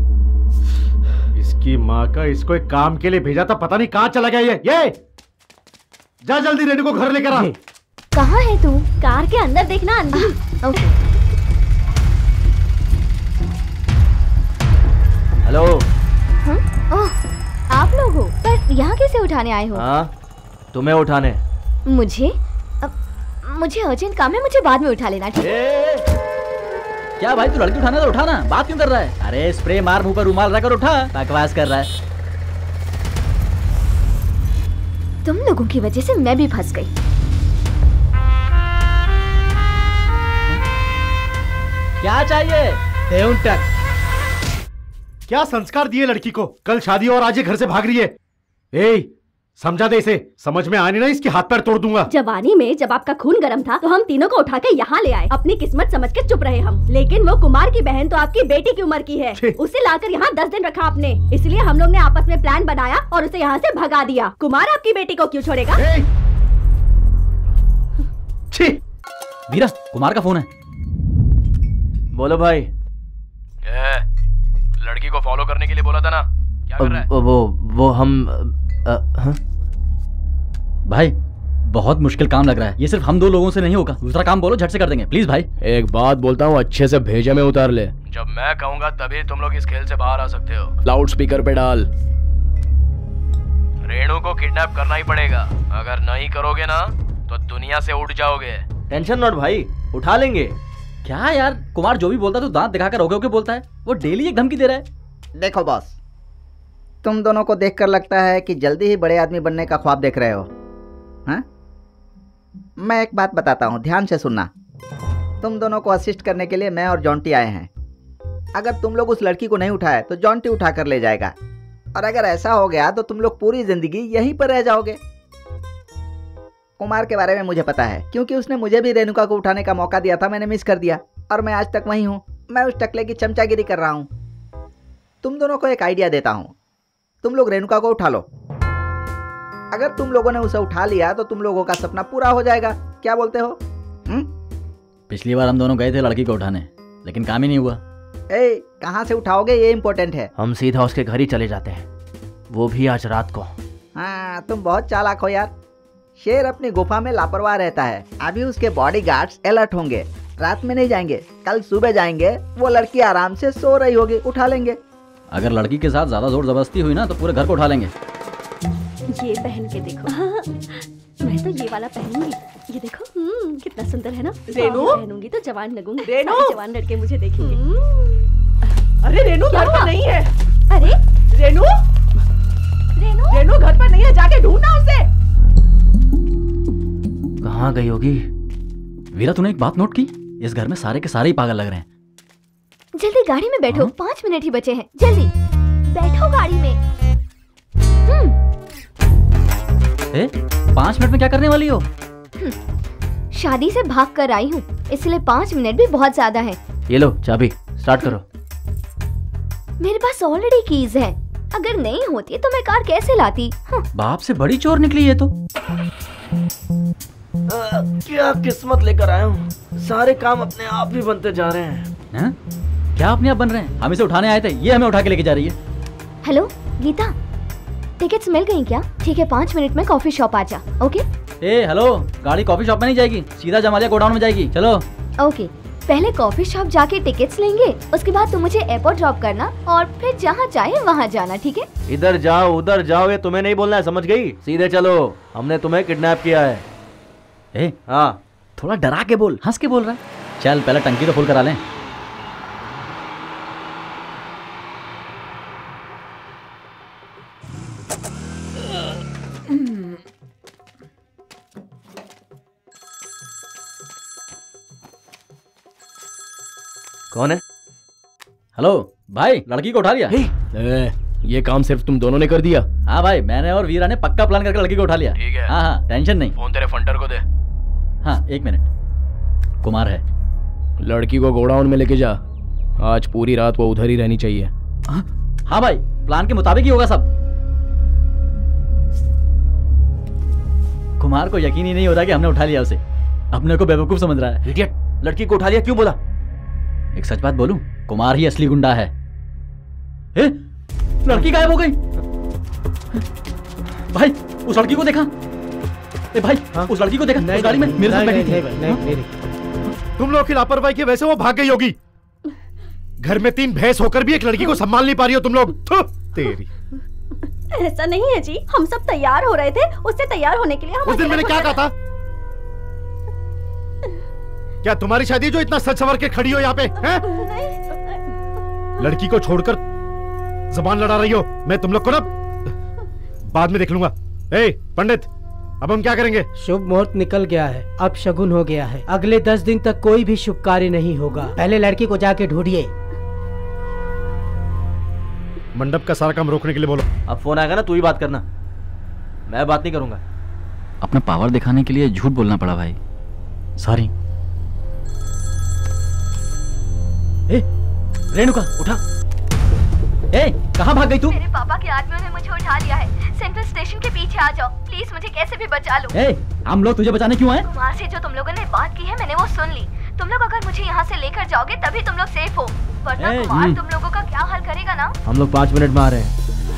इसकी माँ का, इसको एक काम के लिए भेजा था, पता नहीं कहाँ चला गया ये। ये जा जल्दी रेनू को घर लेकर आ। कहाँ है तू? कार के अंदर देखना। अंदर। ओके। हेलो। हाँ? ओह, आप लोग हो? पर यहाँ कैसे उठाने आए हो? हाँ, तुम्हें उठाने। मुझे? अब, मुझे अर्जेंट काम है, मुझे बाद में उठा लेना, ठीक है? क्या भाई, तू लड़की उठाना तो उठाना, बात क्यों कर रहा है? अरे स्प्रे मार, मुंह पर रुमाल रखकर उठा, बकवास कर रहा है। तुम लोगों की वजह से मैं भी फंस गई। क्या चाहिए? देवटक। क्या संस्कार दिए लड़की को? कल शादी और आज ये घर से भाग रही है। ए, समझा दे इसे, समझ में आने ना इसके हाथ पैर तोड़ दूंगा। जवानी में जब आपका खून गर्म था तो हम तीनों को उठा के यहाँ ले आए। अपनी किस्मत समझ के चुप रहे हम, लेकिन वो कुमार की बहन तो आपकी बेटी की उम्र की है। उसे लाकर यहाँ दस दिन रखा आपने, इसलिए हम लोग ने आपस में प्लान बनाया और उसे यहाँ से भगा दिया। कुमार आपकी बेटी को क्यों छोड़ेगा? वीरा, कुमार का फोन है। बोलो भाई। ए, लड़की को फॉलो करने के लिए बोला था ना, क्या कर रहा है? वो वो हम आ, हाँ? भाई बहुत मुश्किल काम लग रहा है, ये सिर्फ हम दो लोगों से नहीं होगा। दूसरा काम बोलो, झट से कर देंगे प्लीज भाई। एक बात बोलता हूँ, अच्छे से भेजा में उतार ले। जब मैं कहूंगा तभी तुम लोग इस खेल से बाहर आ सकते हो। लाउड स्पीकर पे डाल। रेणु को किडनैप करना ही पड़ेगा, अगर नहीं करोगे ना तो दुनिया से उठ जाओगे। टेंशन नॉट भाई, उठा लेंगे। क्या यार, कुमार जो भी बोलता है तो दांत दिखाकर ओके ओके बोलता है। वो डेली एक धमकी दे रहा है। देखो बॉस, तुम दोनों को देखकर लगता है कि जल्दी ही बड़े आदमी बनने का ख्वाब देख रहे हो। हाँ? मैं एक बात बताता हूँ, ध्यान से सुनना। तुम दोनों को असिस्ट करने के लिए मैं और जॉन्टी आए हैं। अगर तुम लोग उस लड़की को नहीं उठाए तो जॉन्टी उठा कर ले जाएगा, और अगर ऐसा हो गया तो तुम लोग पूरी जिंदगी यहीं पर रह जाओगे। कुमार के बारे में मुझे पता है, क्योंकि उसने मुझे भी रेणुका को उठाने का मौका दिया था, मैंने मिस कर दिया और मैं आज तक वहीं हूँ। मैं उस टकले की चमचागिरी कर रहा हूँ। तुम दोनों को एक आइडिया देता हूँ, तुम लोग रेणुका को उठा लो। अगर तुम लोगों ने उसे उठा लिया तो तुम लोगों का सपना पूरा हो जाएगा। क्या बोलते हो? हुँ? पिछली बार हम दोनों गए थे लड़की को उठाने, लेकिन काम ही नहीं हुआ। ए, कहाँ से उठाओगे ये इम्पोर्टेंट है। हम सीधा उसके घर ही चले जाते हैं, वो भी आज रात को। हाँ, तुम बहुत चालाक हो यार। शेर अपनी गुफा में लापरवाह रहता है। अभी उसके बॉडीगार्ड्स अलर्ट होंगे, रात में नहीं जाएंगे, कल सुबह जाएंगे। वो लड़की आराम से सो रही होगी, उठा लेंगे। अगर लड़की के साथ ज्यादा जोर जबरदस्ती हुई ना तो पूरे घर को उठा लेंगे। ये पहन के देखो। हाँ, मैं तो ये वाला पहनूंगी। ये देखो, हम्म, कितना सुंदर है ना। रेणु? पहनूंगी तो जवान लगूंगी। रेणु? सारे जवान लड़के मुझे देखेंगे। अरे रेणु घर पर नहीं है। अरे रेणु, रेणु, रेणु घर पर नहीं है, जाके ढूंढना उसे। कहाँ गई होगी? वीरा, तूने एक बात नोट की? इस घर में सारे के सारे ही पागल लग रहे हैं। जल्दी गाड़ी में बैठो। पाँच मिनट ही बचे हैं, जल्दी बैठो गाड़ी में। ए, पाँच मिनट में क्या करने वाली हो? शादी से भाग कर आई हूँ, इसलिए पाँच मिनट भी बहुत ज्यादा है। ये लो चाबी, स्टार्ट करो। मेरे पास ऑलरेडी कीज है, अगर नहीं होती तो मैं कार कैसे लाती? हाँ। बाप से बड़ी चोर निकली है तो। आ, क्या किस्मत लेकर आया हूँ, सारे काम अपने आप ही बनते जा रहे हैं। है? क्या अपने आप बन रहे हैं? हम इसे उठाने आए थे, ये हमें उठा के लेके जा रही है। हेलो गीता, टिकट्स मिल गई क्या? ठीक है, पाँच मिनट में कॉफी शॉप आ जा। ओके? ए हेलो, गाड़ी कॉफी शॉप में नहीं जाएगी, सीधा जमालिया गोडाउन में जाएगी। चलो। ओके, पहले कॉफी शॉप जाके टिकट्स लेंगे, उसके बाद तुम मुझे एयरपोर्ट ड्रॉप करना और फिर जहाँ चाहे वहाँ जाना, ठीक है? इधर जाओ उधर जाओ, ये तुम्हें नहीं बोलना है, समझ गई? सीधे चलो, हमने तुम्हें किडनैप किया है। ए, हाँ, थोड़ा डरा के बोल, हंस के बोल रहा है। चल पहले टंकी तो फुल करा लें। कौन है? हेलो भाई, लड़की को उठा लिया? ए, ये काम सिर्फ तुम दोनों ने कर दिया? हाँ भाई, मैंने और वीरा ने पक्का प्लान करके लड़की को उठा लिया। ठीक है। हाँ हाँ, टेंशन नहीं। फोन तेरे फंटर को दे। हाँ एक मिनट, कुमार है। लड़की को गोडाउन में लेके जा, आज पूरी रात वो उधर ही रहनी चाहिए। हाँ भाई, प्लान के मुताबिक ही होगा सब। कुमार को यकीन ही नहीं हो रहा कि हमने उठा लिया उसे, अपने को बेवकूफ समझ रहा है। इडियट, लड़की को उठा लिया क्यों बोला? एक सच बात बोलूं, कुमार ही असली गुंडा है। ए, लड़की गायब हो गई। भाई उस लड़की को देखा? ए भाई, हाँ? उस लड़की को देखा? उस गाड़ी में मेरे साथ बैठी थी। तुम लोग की लापरवाही की वजह से वो भाग गई होगी। घर में तीन भैंस होकर भी एक लड़की को संभाल नहीं पा रही हो तुम लोग। तेरी ऐसा नहीं है जी, हम सब तैयार हो रहे थे, उससे तैयार होने के लिए हम उस दिन मैंने क्या कहा था? क्या तुम्हारी शादी जो इतना सच संवर के खड़ी हो यहाँ पे हैं? लड़की को छोड़कर जबान लड़ा रही हो। मैं तुम लोग को ना बाद में देख लूंगा। ए पंडित, अब हम क्या करेंगे? शुभ मुहूर्त निकल गया है, अब शगुन हो गया है। अगले दस दिन तक कोई भी शुभ कार्य नहीं होगा। पहले लड़की को जाके ढूंढिए। मंडप का सारा काम रोकने के लिए बोलो। अब फोन आएगा ना, तू ही बात करना, मैं बात नहीं करूंगा। अपना पावर दिखाने के लिए झूठ बोलना पड़ा भाई, सॉरी। ए, रेणुका उठा। ए, कहाँ भाग गई तू? मेरे पापा के आदमियों ने मुझे उठा लिया है। सेंट्रल स्टेशन के पीछे आ जाओ प्लीज, मुझे कैसे भी बचा लो। ए, हम लोग तुझे बचाने क्यों आए? कुमार से जो तुम लोगों ने बात की है मैंने वो सुन ली। तुम लोग अगर मुझे यहाँ से लेकर जाओगे तभी तुम लोग सेफ हो, वरना कुमार तुम लोगों का क्या हाल करेगा ना। हम लोग पाँच मिनट में आ रहे हैं।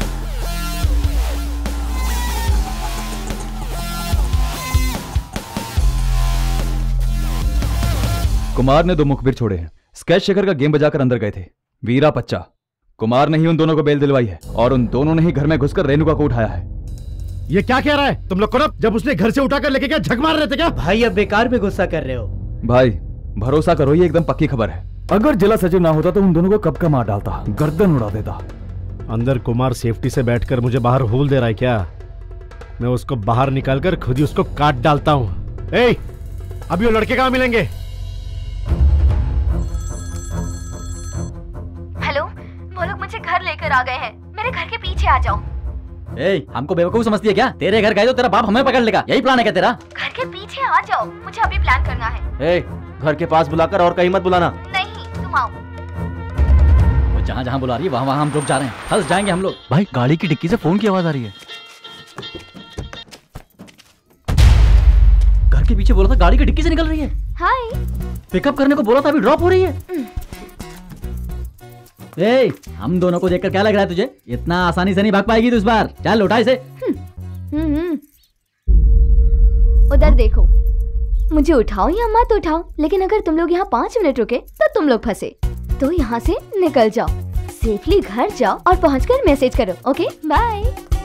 कुमार ने दो मुखबिर छोड़े हैं। स्केच शेखर का गेम बजाकर अंदर गए थे वीरा पच्चा। कुमार ने ही उन दोनों को बेल दिलवाई है और उन दोनों ने ही घर में घुसकर रेणुका को उठाया है। ये क्या कह रहा है तुम लोग को ना? जब उसने घर से उठाकर लेके गया झक मार रहे थे क्या? भाई अब बेकार में गुस्सा कर रहे हो। भाई भरोसा करो, ये एकदम पक्की खबर है। अगर जिला सचिव ना होता तो उन दोनों को कब का मार डालता, गर्दन उड़ा देता। अंदर कुमार सेफ्टी से बैठकर मुझे बाहर होल दे रहा है क्या? मैं उसको बाहर निकालकर खुद ही उसको काट डालता हूँ। ए, अभी वो लड़के कहाँ मिलेंगे? हेलो, वो लोग मुझे घर लेकर आ गए हैं, मेरे घर के पीछे आ जाओ। ए, हमको बेवकूफ समझती है क्या? तेरे घर गए तो तेरा बाप हमें पकड़ लेगा, यही प्लान है क्या तेरा? घर के पीछे आ जाओ, मुझे अभी प्लान करना है। ए, घर के पास बुलाकर और कहीं मत बुलाना। नहीं, तुम आओ। वो जहाँ जहाँ बुला रही है वहाँ वहाँ हम रुक जा रहे हैं, फंस जाएंगे हम लोग। भाई गाड़ी की डिक्की से फोन की आवाज आ रही है। घर के पीछे बोला था गाड़ी की डिक्की से निकल रही है। हाय। पिकअप करने को बोला था, अभी ड्रॉप हो रही है। ए, हम दोनों को देखकर क्या लग रहा है तुझे? इतना आसानी से नहीं भाग पाएगी तू इस बार। चल उठा इसे। हम्म, उधर देखो। मुझे उठाओ या मत उठाओ, लेकिन अगर तुम लोग यहाँ पाँच मिनट रुके तो तुम लोग फंसे। तो यहाँ से निकल जाओ, सेफली घर जाओ और पहुँचकर मैसेज करो। Okay bye.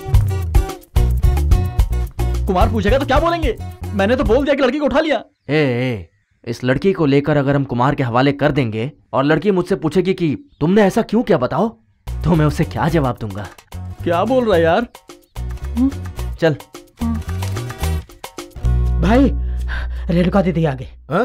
कुमार पूछेगा तो क्या बोलेंगे? मैंने तो बोल दिया कि लड़की को उठा लिया। ए, ए, इस लड़की को लेकर अगर हम कुमार के हवाले कर देंगे और लड़की मुझसे पूछेगी कि तुमने ऐसा क्यों किया बताओ, तो मैं उसे क्या जवाब दूंगा? क्या बोल रहा है यार? चल भाई, रेणुका दीदी आ गई।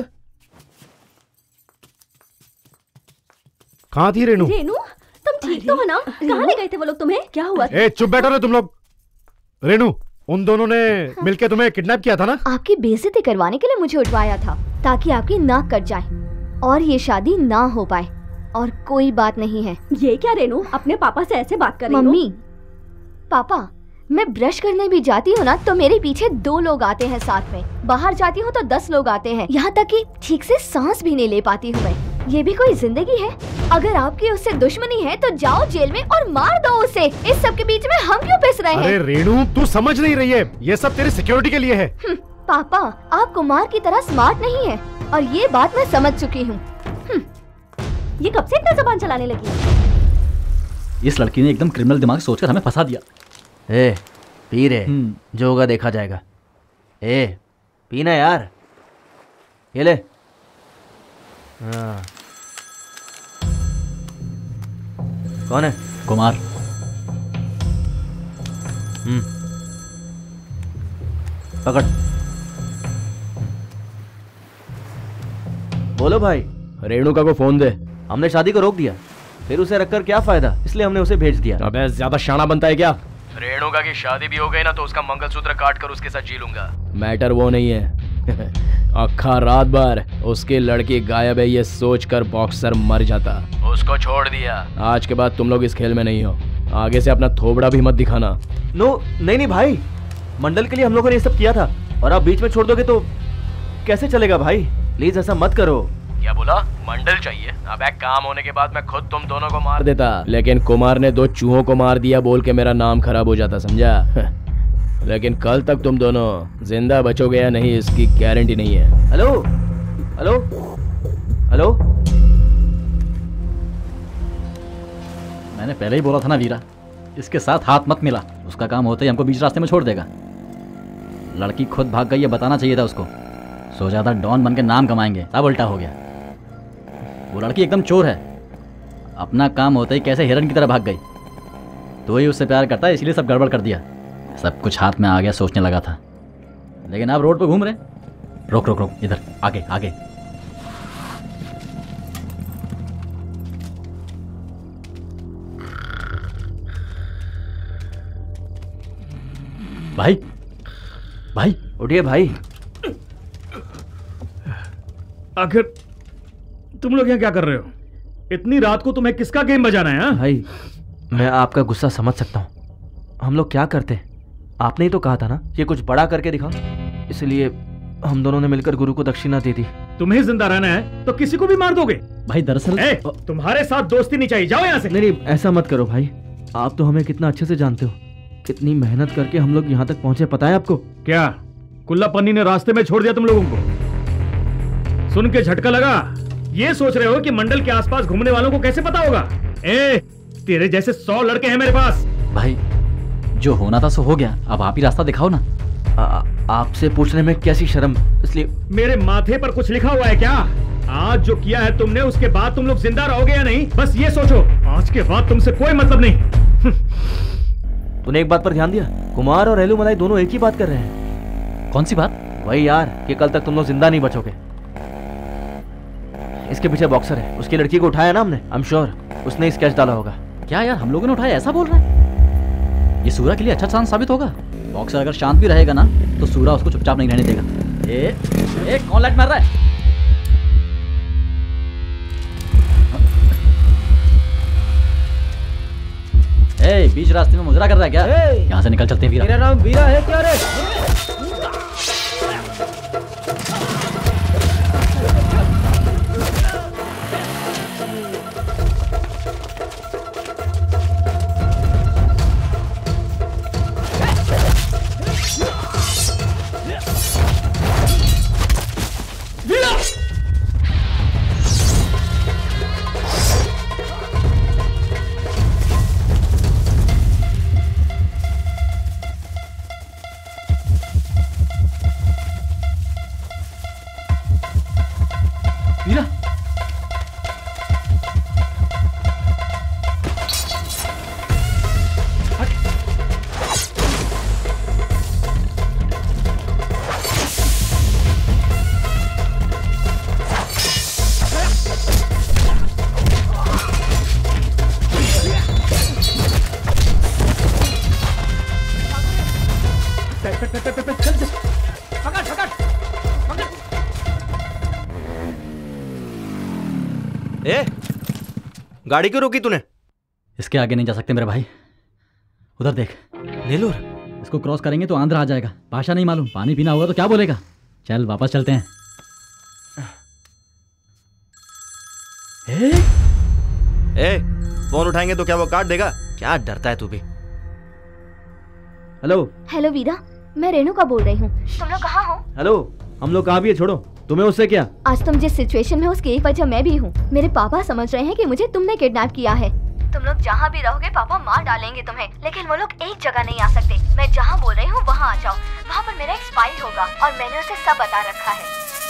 कहाँ थी रेणु? रेणु, तुम ठीक तो हो ना? कहाँ ले गए थे वो लोग तुम्हें? क्या हुआ? ए, चुप बैठो ना तुम लोग। रेणु, उन दोनों ने मिलके तुम्हें किडनैप किया था ना? आपकी बेइज्जती करवाने के लिए मुझे उठवाया था, ताकि आपकी नाक कट जाए और ये शादी ना हो पाए। और कोई बात नहीं है। ये क्या रेणु, अपने पापा से ऐसे बात कर रही हो? मम्मी, पापा, मैं ब्रश करने भी जाती हूँ ना तो मेरे पीछे दो लोग आते हैं साथ में। बाहर जाती हूँ तो दस लोग आते हैं, यहाँ तक कि ठीक से सांस भी नहीं ले पाती हूँ मैं। ये भी कोई जिंदगी है? अगर आपकी उससे दुश्मनी है तो जाओ जेल में और मार दो उसे। इस सब के बीच में हम क्यों पिस रहे हैं? अरे रेणु, तू समझ नहीं रही है, ये सब तेरी सिक्योरिटी के लिए है। पापा, आप कुमार की तरह स्मार्ट नहीं है और ये बात मैं समझ चुकी हूँ। ये कब से इतना जबान चलाने लगी? इस लड़की ने एकदम क्रिमिनल दिमाग सोचकर हमें फंसा दिया। ए, पी रे, जो होगा देखा जाएगा। ए, पीना यार, ये ले। हाँ। कौन है? कुमार। हम्म, पकड़। बोलो भाई। रेणुका को फोन दे। हमने शादी को रोक दिया, फिर उसे रखकर क्या फायदा, इसलिए हमने उसे भेज दिया। अबे ज्यादा शाना बनता है क्या? रेणुका की शादी भी हो गई ना तो उसका मंगलसूत्र काट कर उसके साथ जी लूंगा। मैटर वो नहीं है। अक्खा रात भर उसकी लड़की गायब है ये सोचकर बॉक्सर मर जाता। उसको छोड़ दिया। आज के बाद तुम लोग इस खेल में नहीं हो। आगे से अपना थोबड़ा भी मत दिखाना। नो नहीं नहीं भाई, मंडल के लिए हम लोगों ने ये सब किया था और आप बीच में छोड़ दोगे तो कैसे चलेगा भाई? प्लीज ऐसा मत करो। क्या बोला? मंडल चाहिए? अब एक काम होने के बाद मैं खुद तुम दोनों को मार देता, लेकिन कुमार ने दो चूहों को मार दिया बोल के मेरा नाम खराब हो जाता, समझा? लेकिन कल तक तुम दोनों जिंदा बचोगे या नहीं इसकी गारंटी नहीं है। हेलो हेलो हेलो, मैंने पहले ही बोला था ना वीरा, इसके साथ हाथ मत मिला। उसका काम होते ही हमको बीच रास्ते में छोड़ देगा। लड़की खुद भाग गई, ये बताना चाहिए था उसको। सोचा था डॉन बन के नाम कमाएंगे, अब उल्टा हो गया। वो लड़की एकदम चोर है, अपना काम होते ही कैसे हिरन की तरह भाग गई। तो ही उससे प्यार करता है, इसलिए सब गड़बड़ कर दिया। सब कुछ हाथ में आ गया, सोचने लगा था, लेकिन आप रोड पे घूम रहे। रोक रोक रोक, इधर आगे आगे। भाई भाई उठिए भाई। आखिर तुम लोग यहाँ क्या कर रहे हो? इतनी रात को तुम्हें किसका गेम बजाना है? हा? भाई मैं आपका गुस्सा समझ सकता हूँ, हम लोग क्या करते? आपने ही तो कहा था ना ये कुछ बड़ा करके दिखाओ, इसलिए हम दोनों ने मिलकर गुरु को दक्षिणा दे दी। तुम्हें जिंदा रहना है तो किसी को भी मार दोगे? भाई दरअसल ए, तुम्हारे साथ दोस्ती नहीं चाहिए, जाओ यहाँ से। नहीं नहीं ऐसा मत करो भाई, आप तो हमें कितना अच्छे से जानते हो, कितनी मेहनत करके हम लोग यहाँ तक पहुंचे, पता है आपको? क्या कुल्ला पन्नी ने रास्ते में छोड़ दिया तुम लोगों को? सुन के झटका लगा? ये सोच रहे हो कि मंडल के आसपास घूमने वालों को कैसे पता होगा? ए, तेरे जैसे सौ लड़के हैं मेरे पास। भाई जो होना था सो हो गया, अब आप ही रास्ता दिखाओ ना। आपसे पूछने में कैसी शर्म, इसलिए। मेरे माथे पर कुछ लिखा हुआ है क्या? आज जो किया है तुमने, उसके बाद तुम लोग जिंदा रहोगे या नहीं, बस ये सोचो। आज के बाद तुमसे कोई मतलब नहीं। तूने एक बात पर ध्यान दिया? कुमार और एलू मलाई दोनों एक ही बात कर रहे हैं। कौन सी बात? वही यार कि कल तक तुम लोग जिंदा नहीं बचोगे। इसके पीछे बॉक्सर है, उसकी लड़की को उठाया ना हमने, आई एम श्योर उसने स्केच डाला होगा। क्या यार हम लोगों ने उठाया, ऐसा बोल रहा है? ये सूरा के लिए अच्छा चांस साबित होगा। बॉक्सर अगर शांत भी रहेगा ना तो सूरा उसको चुपचाप नहीं रहने देगा। ए, ए, कौन लाइट मार रहा है? ए, बीच रास्ते में मुजरा कर रहा है क्या? यहाँ से निकल चलते हैं वीरा। मेरा नाम वीरा है क्या रे? ए, गाड़ी क्यों रोकी तूने? इसके आगे नहीं जा सकते मेरे भाई। उधर देख नेलोर, इसको क्रॉस करेंगे तो आंध्र आ जाएगा। भाषा नहीं मालूम, पानी पीना होगा तो क्या बोलेगा। चल वापस चलते हैं। ए? ए, फोन उठाएंगे तो क्या वो काट देगा? क्या डरता है तू भी? हेलो हेलो वीरा, मैं रेणुका बोल रही हूँ। तुम लोग कहाँ हो? हेलो, हम लोग कहाँ भी है, छोड़ो। तुम्हें उससे क्या? आज तुम जिस सिचुएशन में हो उसकी एक वजह मैं भी हूँ। मेरे पापा समझ रहे हैं कि मुझे तुमने किडनैप किया है। तुम लोग जहाँ भी रहोगे पापा मार डालेंगे तुम्हें, लेकिन वो लोग एक जगह नहीं आ सकते। मैं जहाँ बोल रही हूँ वहाँ आ जाओ। वहाँ पर मेरा एक स्पाई होगा और मैंने उसे सब बता रखा है।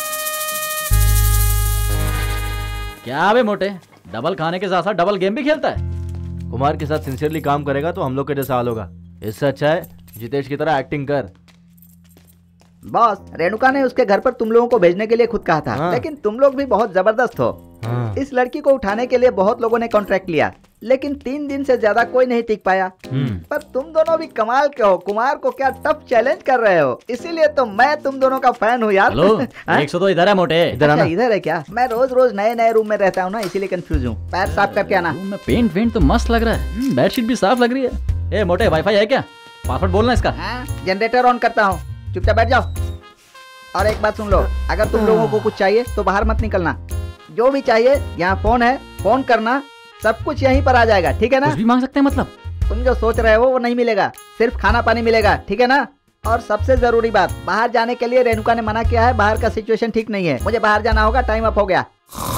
क्या बे मोटे, डबल खाने के साथ साथ डबल गेम भी खेलता है? कुमार के साथ सिंसियरली काम करेगा तो हम लोग के जैसा हाल होगा। इससे अच्छा है जितेश की तरह एक्टिंग कर। बॉस, रेणुका ने उसके घर पर तुम लोगों को भेजने के लिए खुद कहा था, हाँ। लेकिन तुम लोग भी बहुत जबरदस्त हो। हाँ। इस लड़की को उठाने के लिए बहुत लोगों ने कॉन्ट्रैक्ट लिया, लेकिन तीन दिन से ज्यादा कोई नहीं टिक पाया। पर तुम दोनों भी कमाल के हो, कुमार को क्या टफ चैलेंज कर रहे हो, इसीलिए तो मैं तुम दोनों का फैन हूँ यार। हेलो, हाँ? एक सौ तो इधर है मोटे, इधर अच्छा, आना। इधर है क्या? मैं रोज रोज नए नए रूम में रहता हूँ ना, इसीलिए कंफ्यूज हूँ। पैर साफ करके आना। पेंट वेंट तो मस्त लग रहा है, बेडशीट भी साफ लग रही है। ए मोटे, वाईफाई है क्या? पासवर्ड बोलना इसका। जनरेटर ऑन करता हूँ, चुपचाप बैठ जाओ। और एक बात सुन लो, अगर तुम लोगों को कुछ चाहिए तो बाहर मत निकलना। जो भी चाहिए यहाँ फोन है, फोन करना, सब कुछ यहीं पर आ जाएगा, ठीक है ना? कुछ भी मांग सकते हैं मतलब? तुम जो सोच रहे हो वो नहीं मिलेगा, सिर्फ खाना पानी मिलेगा, ठीक है ना? और सबसे जरूरी बात, बाहर जाने के लिए रेणुका ने मना किया है, बाहर का सिचुएशन ठीक नहीं है, मुझे बाहर जाना होगा, टाइम अप हो गया।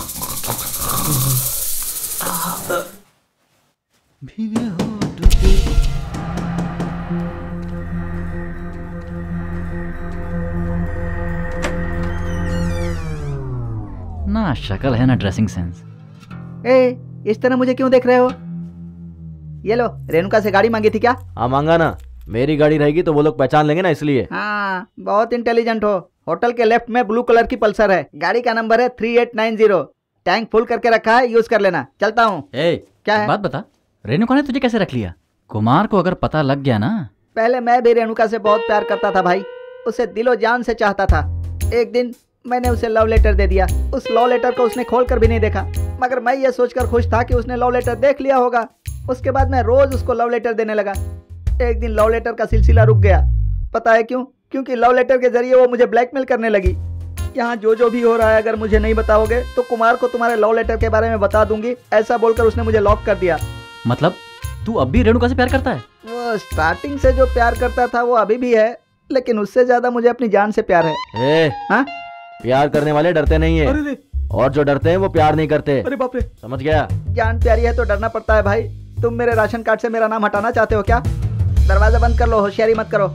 ना शक्ल है ना ड्रेसिंग सेंस। ए, इस तरह मुझे क्यों देख रहे हो? ये लो, रेणुका से गाड़ी मांगी थी क्या? हाँ मांगा ना, मेरी गाड़ी रहेगी तो वो लोग पहचान लेंगे ना, इसलिए। हाँ, बहुत इंटेलिजेंट हो। होटल के लेफ्ट में ब्लू कलर की पल्सर है, गाड़ी का नंबर है three eight nine zero. Tank full करके रखा है, यूज कर लेना। चलता हूँ। क्या है? बात बता, रेणुका ने तुझे कैसे रख लिया? कुमार को अगर पता लग गया ना। पहले मैं भी रेणुका से बहुत प्यार करता था भाई, उसे दिलो जान से चाहता था। एक दिन मैंने उसे लव लेटर दे दिया, उस लव लेटर को उसने खोल कर भी नहीं देखा, मगर मैं ये सोचकर खुश था कि उसने लव लेटर देख लिया होगा। उसके बाद मैं रोज उसको लव लेटर देने लगा। एक दिन लव लेटर का सिलसिला रुक गया। पता है क्यों? क्योंकि लव लेटर के जरिए वो मुझे ब्लैकमेल करने लगी। यहाँ जो जो भी हो रहा है, अगर मुझे नहीं बताओगे तो कुमार को तुम्हारे लव लेटर के बारे में बता दूंगी, ऐसा बोलकर उसने मुझे लॉक कर दिया। मतलब तू अब भी रेणुका से प्यार करता है? वो स्टार्टिंग से जो प्यार करता था वो अभी भी है, लेकिन उससे ज्यादा मुझे अपनी जान से प्यार है। ए, हाँ? प्यार करने वाले डरते नहीं है, और जो डरते हैं वो प्यार नहीं करते। अरे बाप रे, समझ गया? जान प्यारी है तो डरना पड़ता है भाई। तुम मेरे राशन कार्ड से मेरा नाम हटाना चाहते हो क्या? दरवाजा बंद कर लो, होशियारी मत करो।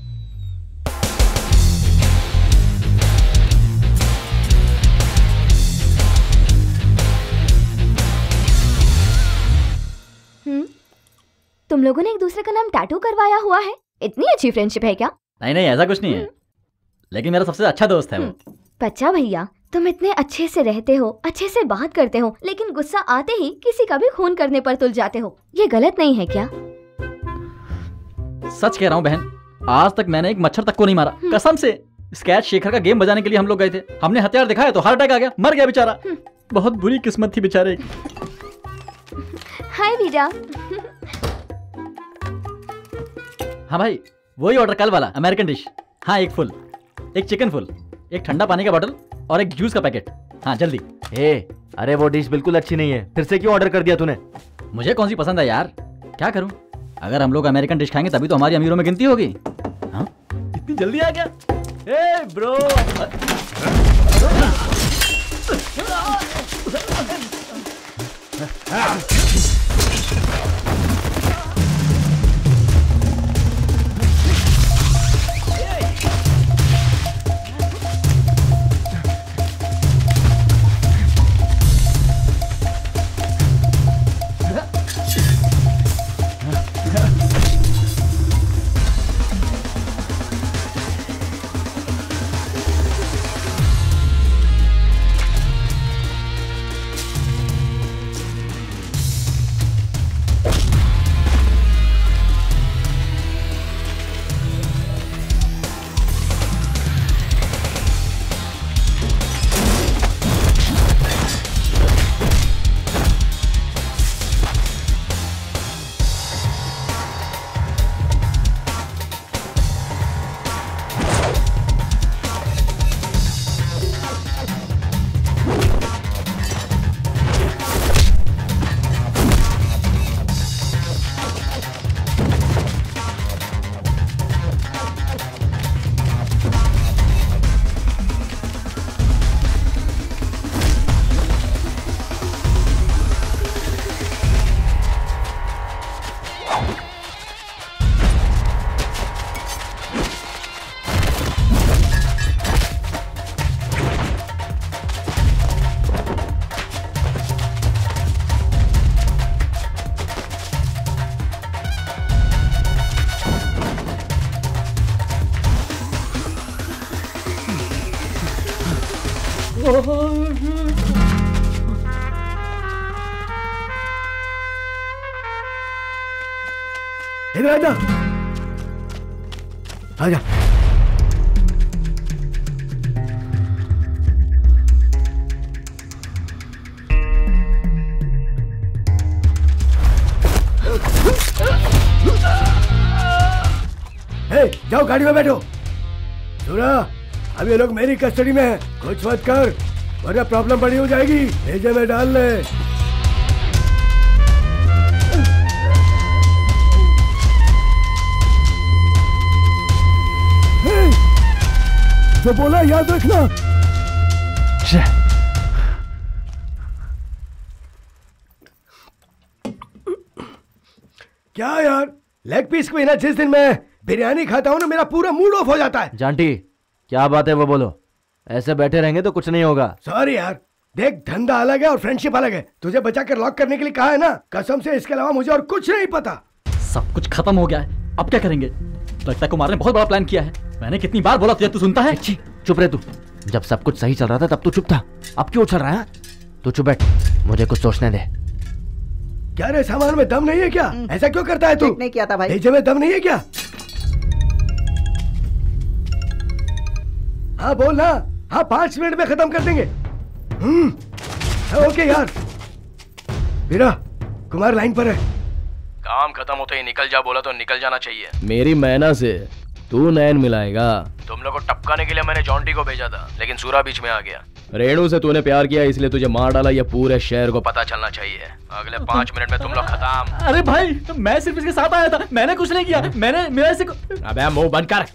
हम्म, तुम लोगों ने एक दूसरे का नाम टैटू करवाया हुआ है? इतनी अच्छी फ्रेंडशिप है क्या? नहीं नहीं, ऐसा कुछ नहीं है, लेकिन मेरा सबसे अच्छा दोस्त है वो। बच्चा भैया, तुम इतने अच्छे से रहते हो, अच्छे से बात करते हो, लेकिन गुस्सा आते ही किसी का भी खून करने पर तुल जाते हो। ये गलत नहीं है क्या? सच कह रहा हूँ बहन, आज तक मैंने एक मच्छर तक को नहीं मारा, कसम से। स्केच शेखर का गेम बजाने के लिए हम लोग गए थे, हमने हथियार दिखाया तो हार्ट अटैक आ गया, मर गया बेचारा। बहुत बुरी किस्मत थी बेचारे की। हाय वीरा। हाँ भाई, वही ऑर्डर कल वाला, अमेरिकन डिश। हाँ, एक फुल, एक चिकन फुल, एक ठंडा पानी का बोतल और एक जूस का पैकेट। हाँ जल्दी। ए, अरे वो डिश बिल्कुल अच्छी नहीं है, फिर से क्यों ऑर्डर कर दिया तूने? मुझे कौन सी पसंद है यार, क्या करूं? अगर हम लोग अमेरिकन डिश खाएंगे तभी तो हमारी अमीरों में गिनती होगी। हाँ, इतनी जल्दी आ गया? ए ब्रो, इधर आजा, आजा। ए, जाओ गाड़ी में बैठो। सुना, अब ये लोग मेरी कस्टडी में है, कुछ मत कर वरना प्रॉब्लम बड़ी हो जाएगी। भेजे में डाल ले। जो बोला याद रखना। क्या यार, लेग पीस को ना जिस दिन मैं बिरयानी खाता हूँ ना मेरा पूरा मूड ऑफ हो जाता है। जांटी क्या बात है वो बोलो, ऐसे बैठे रहेंगे तो कुछ नहीं होगा। सॉरी यार, देख धंधा अलग है और फ्रेंडशिप अलग है। तुझे बचा कर लॉक करने के लिए कहा है ना, कसम से इसके अलावा मुझे और कुछ नहीं पता। सब कुछ खत्म हो गया है, अब क्या करेंगे? लगता है कुमार ने बहुत बड़ा प्लान किया है। मैंने कितनी बार बोला तुझे, तू सुनता है? चुप रहे तू। जब सब कुछ सही चल रहा था तब तू चुप था, अब क्यों उछल रहा है? तू चुप बैठ, मुझे कुछ सोचने दे। क्या रे, सामान में दम नहीं है क्या? ऐसा क्यों करता है तू? नहीं किया था भाई। भेजे में दम नहीं है क्या? हाँ बोल ना। हाँ पांच मिनट में खत्म कर देंगे। हम्म ओके यार। वीरा, कुमार लाइन पर है। काम खत्म होते ही निकल जा बोला तो निकल जाना चाहिए। मेरी मैना से तू नैन मिलाएगा। तुम लोग को टपकाने के लिए मैंने जॉन्टी को भेजा था, लेकिन सूरा बीच में आ गया। रेणु से तूने प्यार किया इसलिए तुझे मार डाला, ये पूरे शहर को पता चलना चाहिए। अगले पाँच मिनट में तुम लोग खत्म। अरे भाई, तो मैं सिर्फ इसके साथ आया था, मैंने कुछ नहीं किया। मैंने मेरा इसे अबे मुंह बंद कर।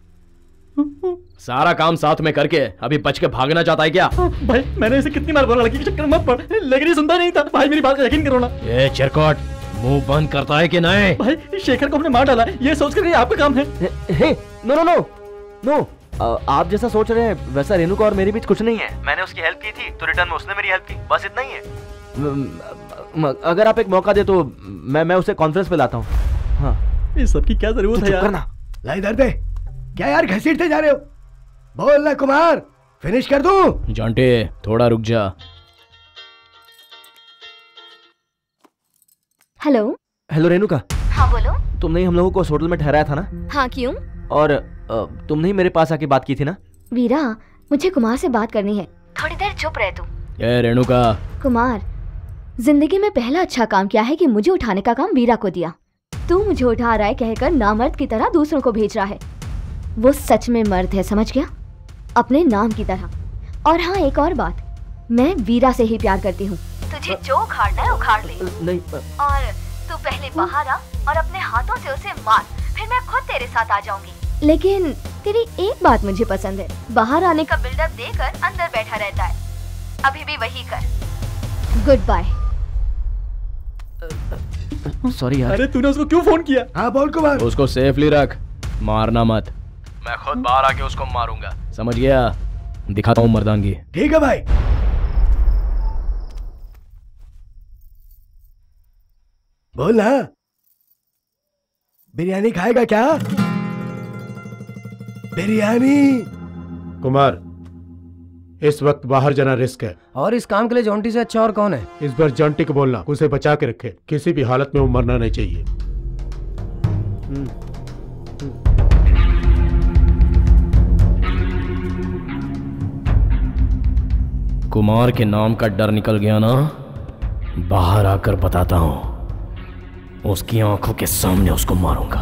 सारा काम साथ में करके अभी बच के भागना चाहता है क्या? भाई मैंने इसे कितनी बार बोला लड़की के चक्कर मत पड़, लेकिन ये सुनता नहीं था। भाई मेरी बात का यकीन करो ना। ये चिरकोट मुंह बंद करता है कि नहीं? भाई शेखर को हमने मार डाला, ये सोचकर ये आपका काम है। Hey, no no no no आप जैसा सोच रहे हैं वैसा रेणु का और मेरे बीच कुछ नहीं है। मैंने उसकी हेल्प की थी तो रिटर्न में उसने मेरी हेल्प की, बस इतना ही है। अगर आप एक मौका दे तो मैं मैं उसे कॉन्फ्रेंस पे लाता हूँ। हाँ, इस सब की क्या जरूरत है यार? ला इधर दे। क्या यार घसीटते जा रहे हो? बोल ना कुमार, फिनिश कर दूं? जॉन्टे थोड़ा रुक जा। Hello hello Renuka. हाँ बोलो। तुमने ही हम लोगों को उस होटल में ठहराया था ना? हाँ क्यों? और तुमने ही मेरे पास आके बात की थी ना? वीरा, मुझे कुमार से बात करनी है, थोड़ी देर चुप रहे तू। ए रेणुका। कुमार, जिंदगी में पहला अच्छा काम किया है कि मुझे उठाने का काम वीरा को दिया। तू मुझे उठा रहा है कहकर नामर्द की तरह दूसरों को भेज रहा है। वो सच में मर्द है, समझ गया? अपने नाम की तरह। और हाँ एक और बात, मैं वीरा से ही प्यार करती हूँ। तुझे जो उखाड़ना है उखाड़ ले। नहीं। और तू पहले बाहर आ और अपने हाथों से उसे मार, फिर मैं खुद तेरे साथ आ जाऊंगी। लेकिन तेरी एक बात मुझे पसंद है, बाहर आने का बिल्डअप देकर अंदर बैठा रहता है। अभी भी वही कर। Good bye. सॉरी यार। अरे तूने उसको क्यों फोन किया? हाँ बोल कुमार। उसको सेफली रख, मारना मत। मैं खुद बाहर आके उसको मारूंगा, समझ गया? दिखाता हूँ मर्दानगी। ठीक है भाई। बोल ना, बिरयानी खाएगा क्या? बिरयानी। कुमार, इस वक्त बाहर जाना रिस्क है। और इस काम के लिए जॉन्टी से अच्छा और कौन है? इस बार जॉन्टी को बोलना उसे बचा के रखे, किसी भी हालत में वो मरना नहीं चाहिए। कुमार के नाम का डर निकल गया ना? बाहर आकर बताता हूं, उसकी आंखों के सामने उसको मारूंगा।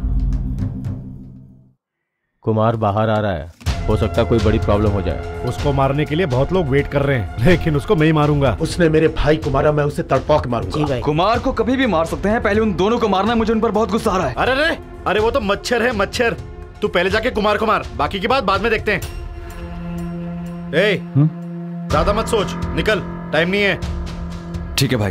कुमार बाहर आ रहा है, हो सकता है कोई बड़ी प्रॉब्लम हो जाए। उसको मारने के लिए बहुत लोग वेट कर रहे हैं, लेकिन उसको मैं ही मारूंगा। उसने मेरे भाई को मारा, मैं उसे तड़पा के मारूंगा। कुमार को कभी भी मार सकते हैं, पहले उन दोनों को मारना है। मुझे उन पर बहुत गुस्सा आ रहा है। अरे अरे अरे वो तो मच्छर है, मच्छर। तू पहले जाके कुमार को मार, बाकी की बात बाद में देखते हैं। ए, ज्यादा मत सोच, निकल, टाइम नहीं है। ठीक है भाई।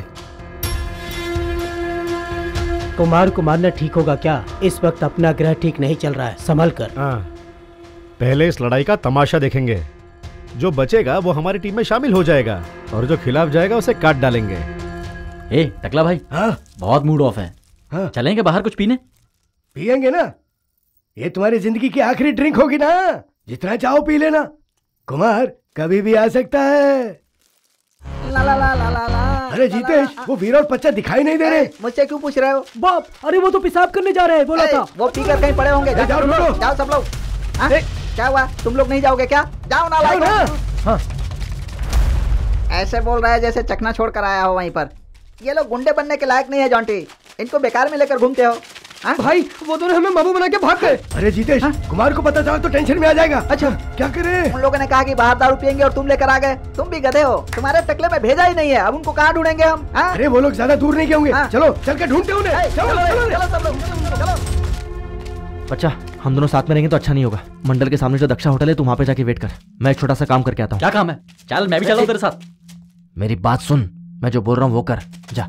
कुमार को मारना ठीक होगा क्या? इस वक्त अपना ग्रह ठीक नहीं चल रहा है, संभल कर। हाँ, पहले इस लड़ाई का तमाशा देखेंगे। जो बचेगा वो हमारी टीम में शामिल हो जाएगा और जो खिलाफ जाएगा उसे काट डालेंगे। ए टकला भाई। हाँ? बहुत मूड ऑफ है। हाँ? चलेंगे बाहर कुछ पीने? पियेंगे ना, ये तुम्हारी जिंदगी की आखिरी ड्रिंक होगी ना, जितना चाहो पी लेना। कुमार, कभी भी आ सकता है। ला ला ला ला ला ला। अरे जीतेश, वो वीर और बच्चा दिखाई नहीं दे रहे। मुझसे क्यों पूछ रहे हो? बाप, अरे वो तो पेशाब करने जा रहे हैं, बोला था। वो पीकर कहीं पड़े होंगे। जाओ जाओ, जाओ, जाओ सब लोग। हाँ? क्या हुआ? तुम लोग नहीं जाओगे क्या? जाओ ना लाइक। हाँ। ऐसे बोल रहा है जैसे चकना छोड़ कर आया हो वहीं पर। ये लोग गुंडे बनने के लायक नहीं है जॉन्टी, इनको बेकार में लेकर घूमते हो। हाँ? भाई वो दोनों हमें बाबू बना के भाग गए। अरे जीतेश, कुमार को पता चला तो टेंशन में आ जाएगा। अच्छा क्या करें? उन लोगों ने कहा कि बाहर दारू पियेंगे और तुम लेकर आ गए। तुम भी गधे हो, तुम्हारे टकले में भेजा ही नहीं है, अब उनको कहाँ ढूंढेंगे हम? हाँ? अरे वो लोग ज्यादा दूर नहीं गए होंगे। चलो चल के ढूंढते उन्हें। चलो चलो चलो सब लोग चलो। बच्चा, हम दोनों साथ में रहेंगे तो अच्छा नहीं होगा। मंडल के सामने जो दक्षा होटल है, तू वहां पे जाके वेट कर। मैं एक छोटा सा काम करके आता हूँ। क्या काम है? चल मैं भी चल रहा हूँ तेरे साथ। मेरी बात सुन, मैं जो बोल रहा हूँ वो कर। जा।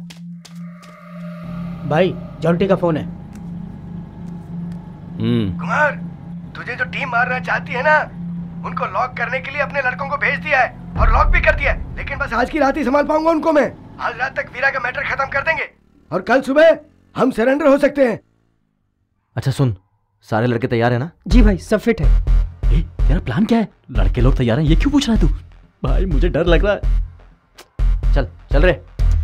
भाई जॉन्टी का फोन है। कुमार, तुझे जो टीम मारना चाहती है ना, उनको लॉक करने के लिए अपने लड़कों को भेज दिया है और लॉक भी कर दिया है। लेकिन बस आज की रात ही संभाल पाऊंगा उनको मैं। आज रात तक वीरा का मैटर खत्म कर देंगे और कल सुबह हम सरेंडर हो सकते हैं। अच्छा सुन, सारे लड़के तैयार है ना? जी भाई, सब फिट है। ए, तेरा प्लान क्या है? लड़के लोग तैयार हैं, ये क्यों पूछ रहा है तू? भाई मुझे डर लग रहा है। चल चल रे।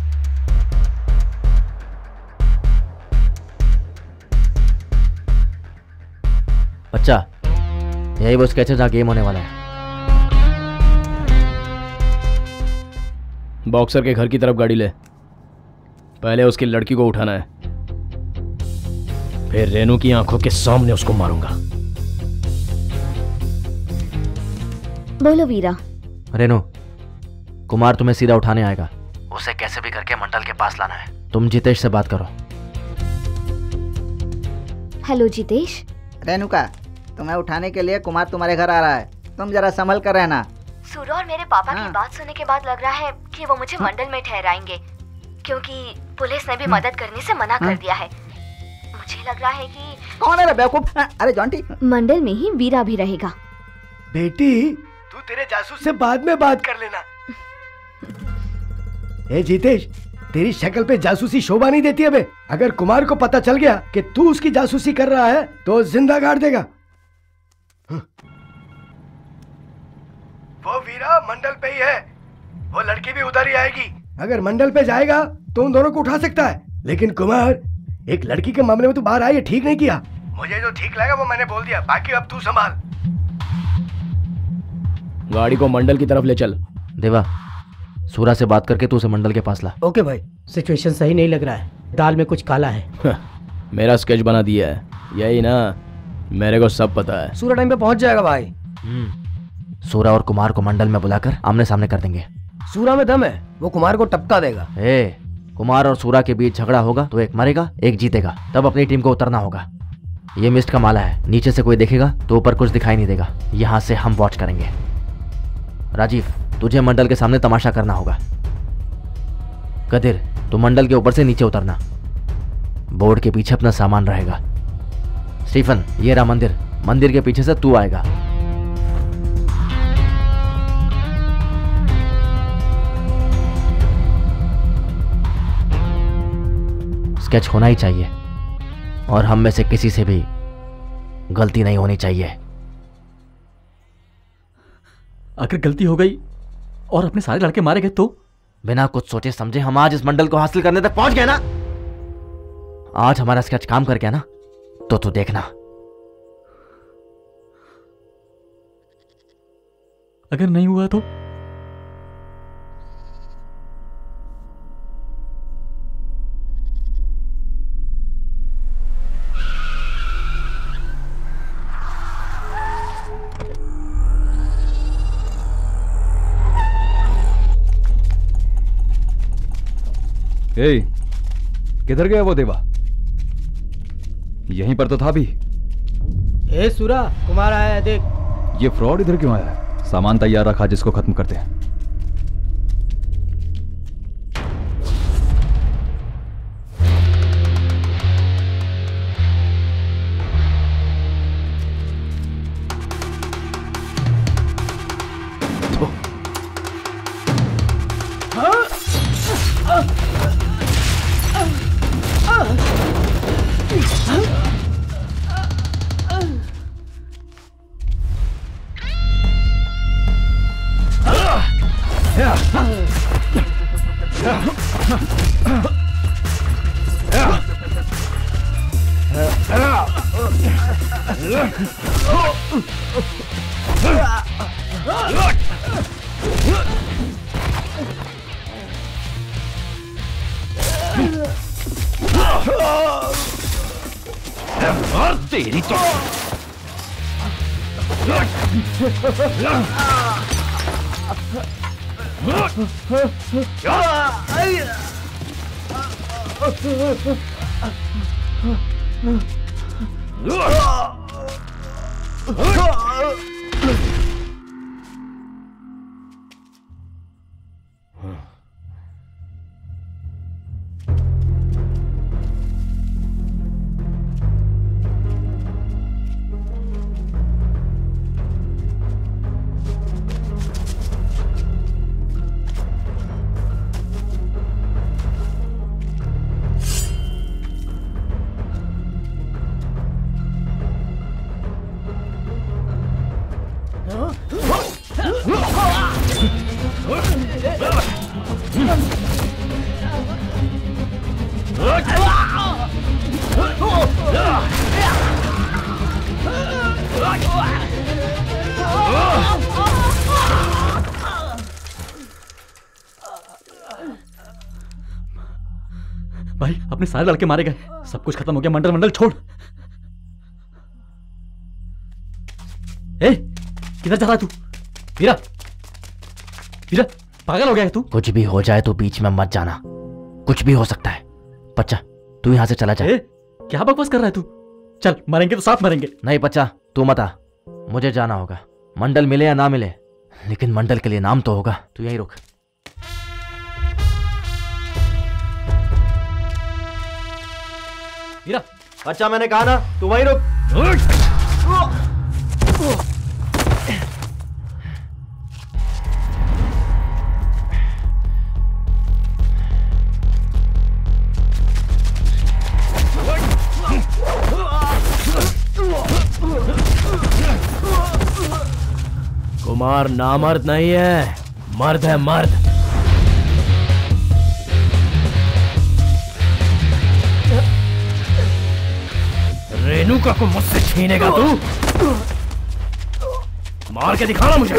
बच्चा, यही वो स्केच है जहाँ गेम होने वाला है। बॉक्सर के घर की तरफ गाड़ी ले। पहले उसकी लड़की को उठाना है, फिर रेनू की आंखों के सामने उसको मारूंगा। बोलो वीरा। रेनू, कुमार तुम्हें सीधा उठाने आएगा। उसे कैसे भी करके मंडल के पास लाना है। तुम जितेश से बात करो। हेलो जितेश। रेनुका, तुम्हें उठाने के लिए कुमार तुम्हारे घर आ रहा है, तुम जरा संभल कर रहना। सूरा और मेरे पापा हाँ। की बात सुनने के बाद लग रहा है कि वो मुझे हाँ। मंडल में ठहराएंगे, क्योंकि पुलिस ने भी मदद करने से मना हाँ। कर दिया है। मुझे लग रहा है कि कौन है रे बेवकूफ? अरे जॉन्टी, मंडल में ही वीरा भी रहेगा। बेटी, तू तेरे जासूस से बाद में बात कर लेना। ए जीतेश, तेरी शक्ल पे जासूसी शोभा नहीं देती है बे। अगर कुमार को पता चल गया कि तू उसकी जासूसी कर रहा है तो जिंदा गाड़ देगा। वो वीरा मंडल पे ही है, वो लड़की भी उधर ही आएगी। अगर मंडल पे जाएगा तो उन दोनों को उठा सकता है। लेकिन कुमार, एक लड़की के मामले में तू बाहर आई, ठीक नहीं किया। मुझे जो ठीक लगा वो मैंने बोल दिया, बाकी अब तू संभाल। गाड़ी को मंडल की तरफ ले चल। देवा, सूरा से बात करके तू उसे मंडल के पास ला। ओके भाई। सिचुएशन सही नहीं लग रहा है, दाल में कुछ काला है। मेरा स्केच बना दिया है, यही ना? मेरे को सब पता है। सूरा टाइम पे पहुंच जाएगा भाई। सूरा और कुमार को मंडल में बुलाकर आमने सामने कर देंगे। सूरा में दम है, वो कुमार को टपका देगा। ए, कुमार और सूरा के बीच झगड़ा होगा तो एक मरेगा एक जीतेगा, तब अपनी टीम को उतरना होगा। ये मिस्ट का माला है, नीचे से कोई देखेगा तो ऊपर कुछ दिखाई नहीं देगा। यहाँ से हम वॉच करेंगे। राजीव, तुझे मंडल के सामने तमाशा करना होगा। कदिर, तू मंडल के ऊपर से नीचे उतरना। बोर्ड के पीछे अपना सामान रहेगा। स्टीफन, ये रहा मंदिर, मंदिर के पीछे से तू आएगा। स्केच होना ही चाहिए और हम में से किसी से भी गलती नहीं होनी चाहिए। अगर गलती हो गई और अपने सारे लड़के मारे गए तो? बिना कुछ सोचे समझे हम आज इस मंडल को हासिल करने तक पहुंच गए ना। आज हमारा स्केच काम कर गया ना, तो तू देखना। अगर नहीं हुआ तो? ए, किधर गया वो देवा? यहीं पर तो था भी। ए सूरा, कुमार आया है, देख। ये फ्रॉड इधर क्यों आया है? सामान तैयार रखा, जिसको खत्म करते हैं। और तेरी तो भाई अपने सारे लड़के मारे गए, सब कुछ खत्म हो गया। मंडल मंडल छोड़। ए, किधर जा रहा है तू? वीरा, वीरा, पागल हो गया है तू? कुछ भी हो जाए तो बीच में मत जाना, कुछ भी हो सकता है। बच्चा तू यहाँ से चला जा। ए, क्या बकवास कर रहा है तू? चल, मरेंगे तो साथ मरेंगे। नहीं बच्चा, तू मत आ, मुझे जाना होगा। मंडल मिले या ना मिले, लेकिन मंडल के लिए नाम तो होगा। तू यहीं रुक। वीरा, बच्चा मैंने कहा ना, तू वहीं रुक। कुमार नामर्द नहीं है, मर्द है मर्द। रेणुका को मुझसे छीनेगा तू? मार के दिखाना मुझे।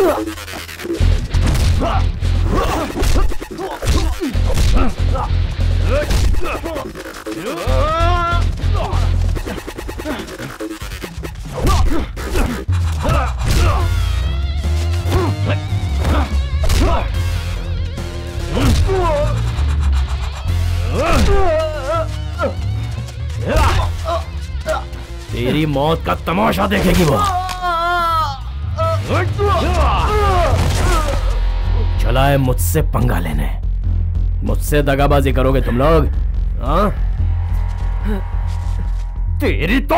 तेरी मौत का तमाशा देखेगी वो। चला है मुझसे पंगा लेने। मुझसे दगाबाजी करोगे तुम लोग? हाँ? तेरी तो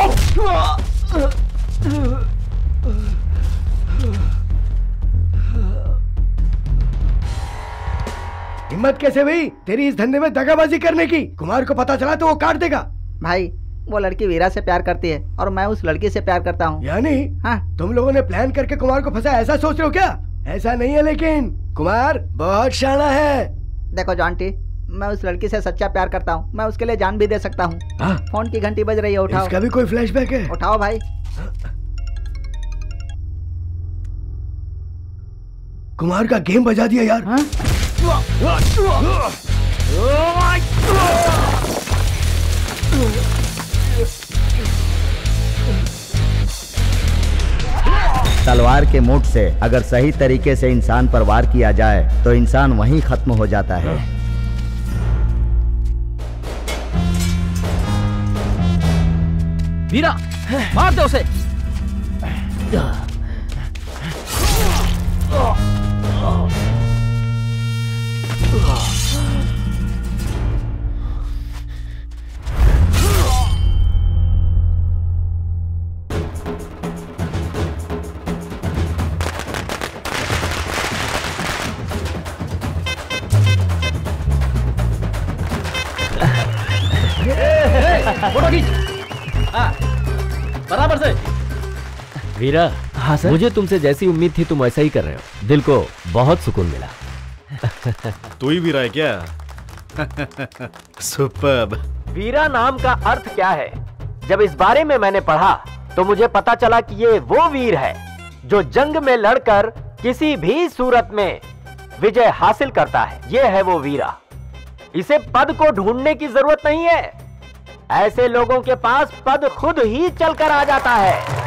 हिम्मत कैसे हुई तेरी इस धंधे में दगाबाजी करने की? कुमार को पता चला तो वो काट देगा। भाई वो लड़की वीरा से प्यार करती है और मैं उस लड़की से प्यार करता हूँ। यानी हाँ? तुम लोगों ने प्लान करके कुमार को फंसा, ऐसा सोच रहे हो क्या? ऐसा नहीं है, लेकिन कुमार बहुत शाना है। देखो जॉन्टी, मैं उस लड़की से सच्चा प्यार करता हूँ, मैं उसके लिए जान भी दे सकता हूँ। फोन की घंटी बज रही है, उठाओ। इसका भी कोई फ्लैशबैक है? उठाओ भाई। कुमार का गेम बजा दिया यार। हाँ? तलवार के मुठ से अगर सही तरीके से इंसान पर वार किया जाए तो इंसान वहीं खत्म हो जाता है। वीरा, मार दे उसे। फोटो खींच। हाँ, बराबर से। वीरा, हाँ सर? मुझे तुमसे जैसी उम्मीद थी तुम ऐसा ही कर रहे हो। दिल को बहुत सुकून मिला। तू ही वीरा है क्या? सुपर्ब। वीरा नाम का अर्थ क्या है? जब इस बारे में मैंने पढ़ा तो मुझे पता चला कि ये वो वीर है जो जंग में लड़कर किसी भी सूरत में विजय हासिल करता है। ये है वो वीरा। इसे पद को ढूंढने की जरूरत नहीं है, ऐसे लोगों के पास पद खुद ही चलकर आ जाता है।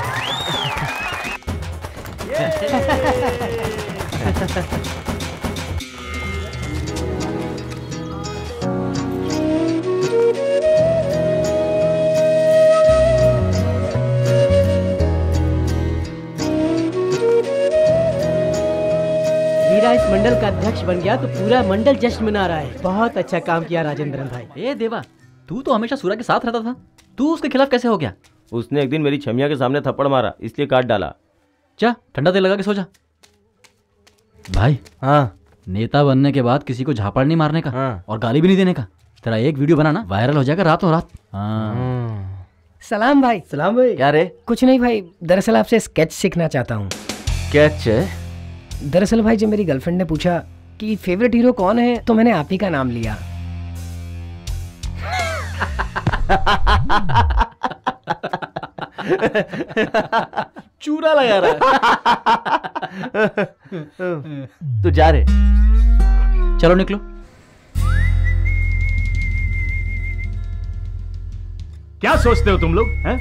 वीरा इस मंडल का अध्यक्ष बन गया तो पूरा मंडल जश्न मना रहा है। बहुत अच्छा काम किया राजेंद्रन भाई। ए देवा, तू तो हमेशा सूरा के साथ रहता था, तू उसके खिलाफ कैसे हो गया? उसने एक दिन मेरी छमिया के सामने थप्पड़ मारा, इसलिए काट डाला। जा ठंडा तेल लगा के सो जा। भाई हाँ, नेता बनने के बाद किसी को झापड़ नहीं मारने का हाँ। और गाली भी नहीं देने का। तेरा एक वीडियो बनाना वायरल हो जाएगा रातों रात। हाँ। सलाम भाई। सलाम भाई। क्या रे? कुछ नहीं भाई, दरअसल आपसे स्केच सीखना चाहता हूँ। स्केच? दरअसल भाई जब मेरी गर्लफ्रेंड ने पूछा कि फेवरेट हीरो कौन है तो मैंने आप ही का नाम लिया। चूरा लगा रहा है। तू जा रे। चलो निकलो। क्या सोचते हो तुम लोग हैं?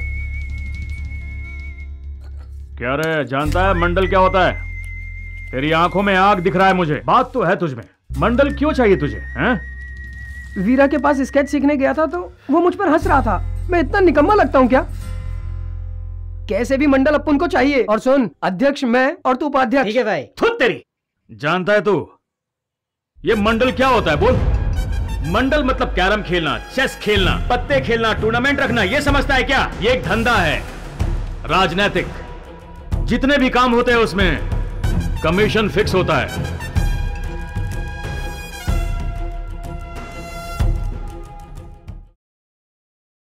क्या रे, जानता है मंडल क्या होता है? तेरी आंखों में आग दिख रहा है मुझे। बात तो है तुझमें। मंडल क्यों चाहिए तुझे? हैं? वीरा के पास स्केच सीखने गया था तो वो मुझ पर हंस रहा था। मैं इतना निकम्मा लगता हूँ क्या? कैसे भी मंडल अपन को चाहिए। और सुन, अध्यक्ष मैं और तू उपाध्यक्ष। ठीक है भाई। खुद तेरी। जानता है तू ये मंडल क्या होता है? बोल। मंडल मतलब कैरम खेलना, चेस खेलना, पत्ते खेलना, टूर्नामेंट रखना, ये समझता है क्या? ये एक धंधा है राजनैतिक। जितने भी काम होते हैं उसमें कमीशन फिक्स होता है।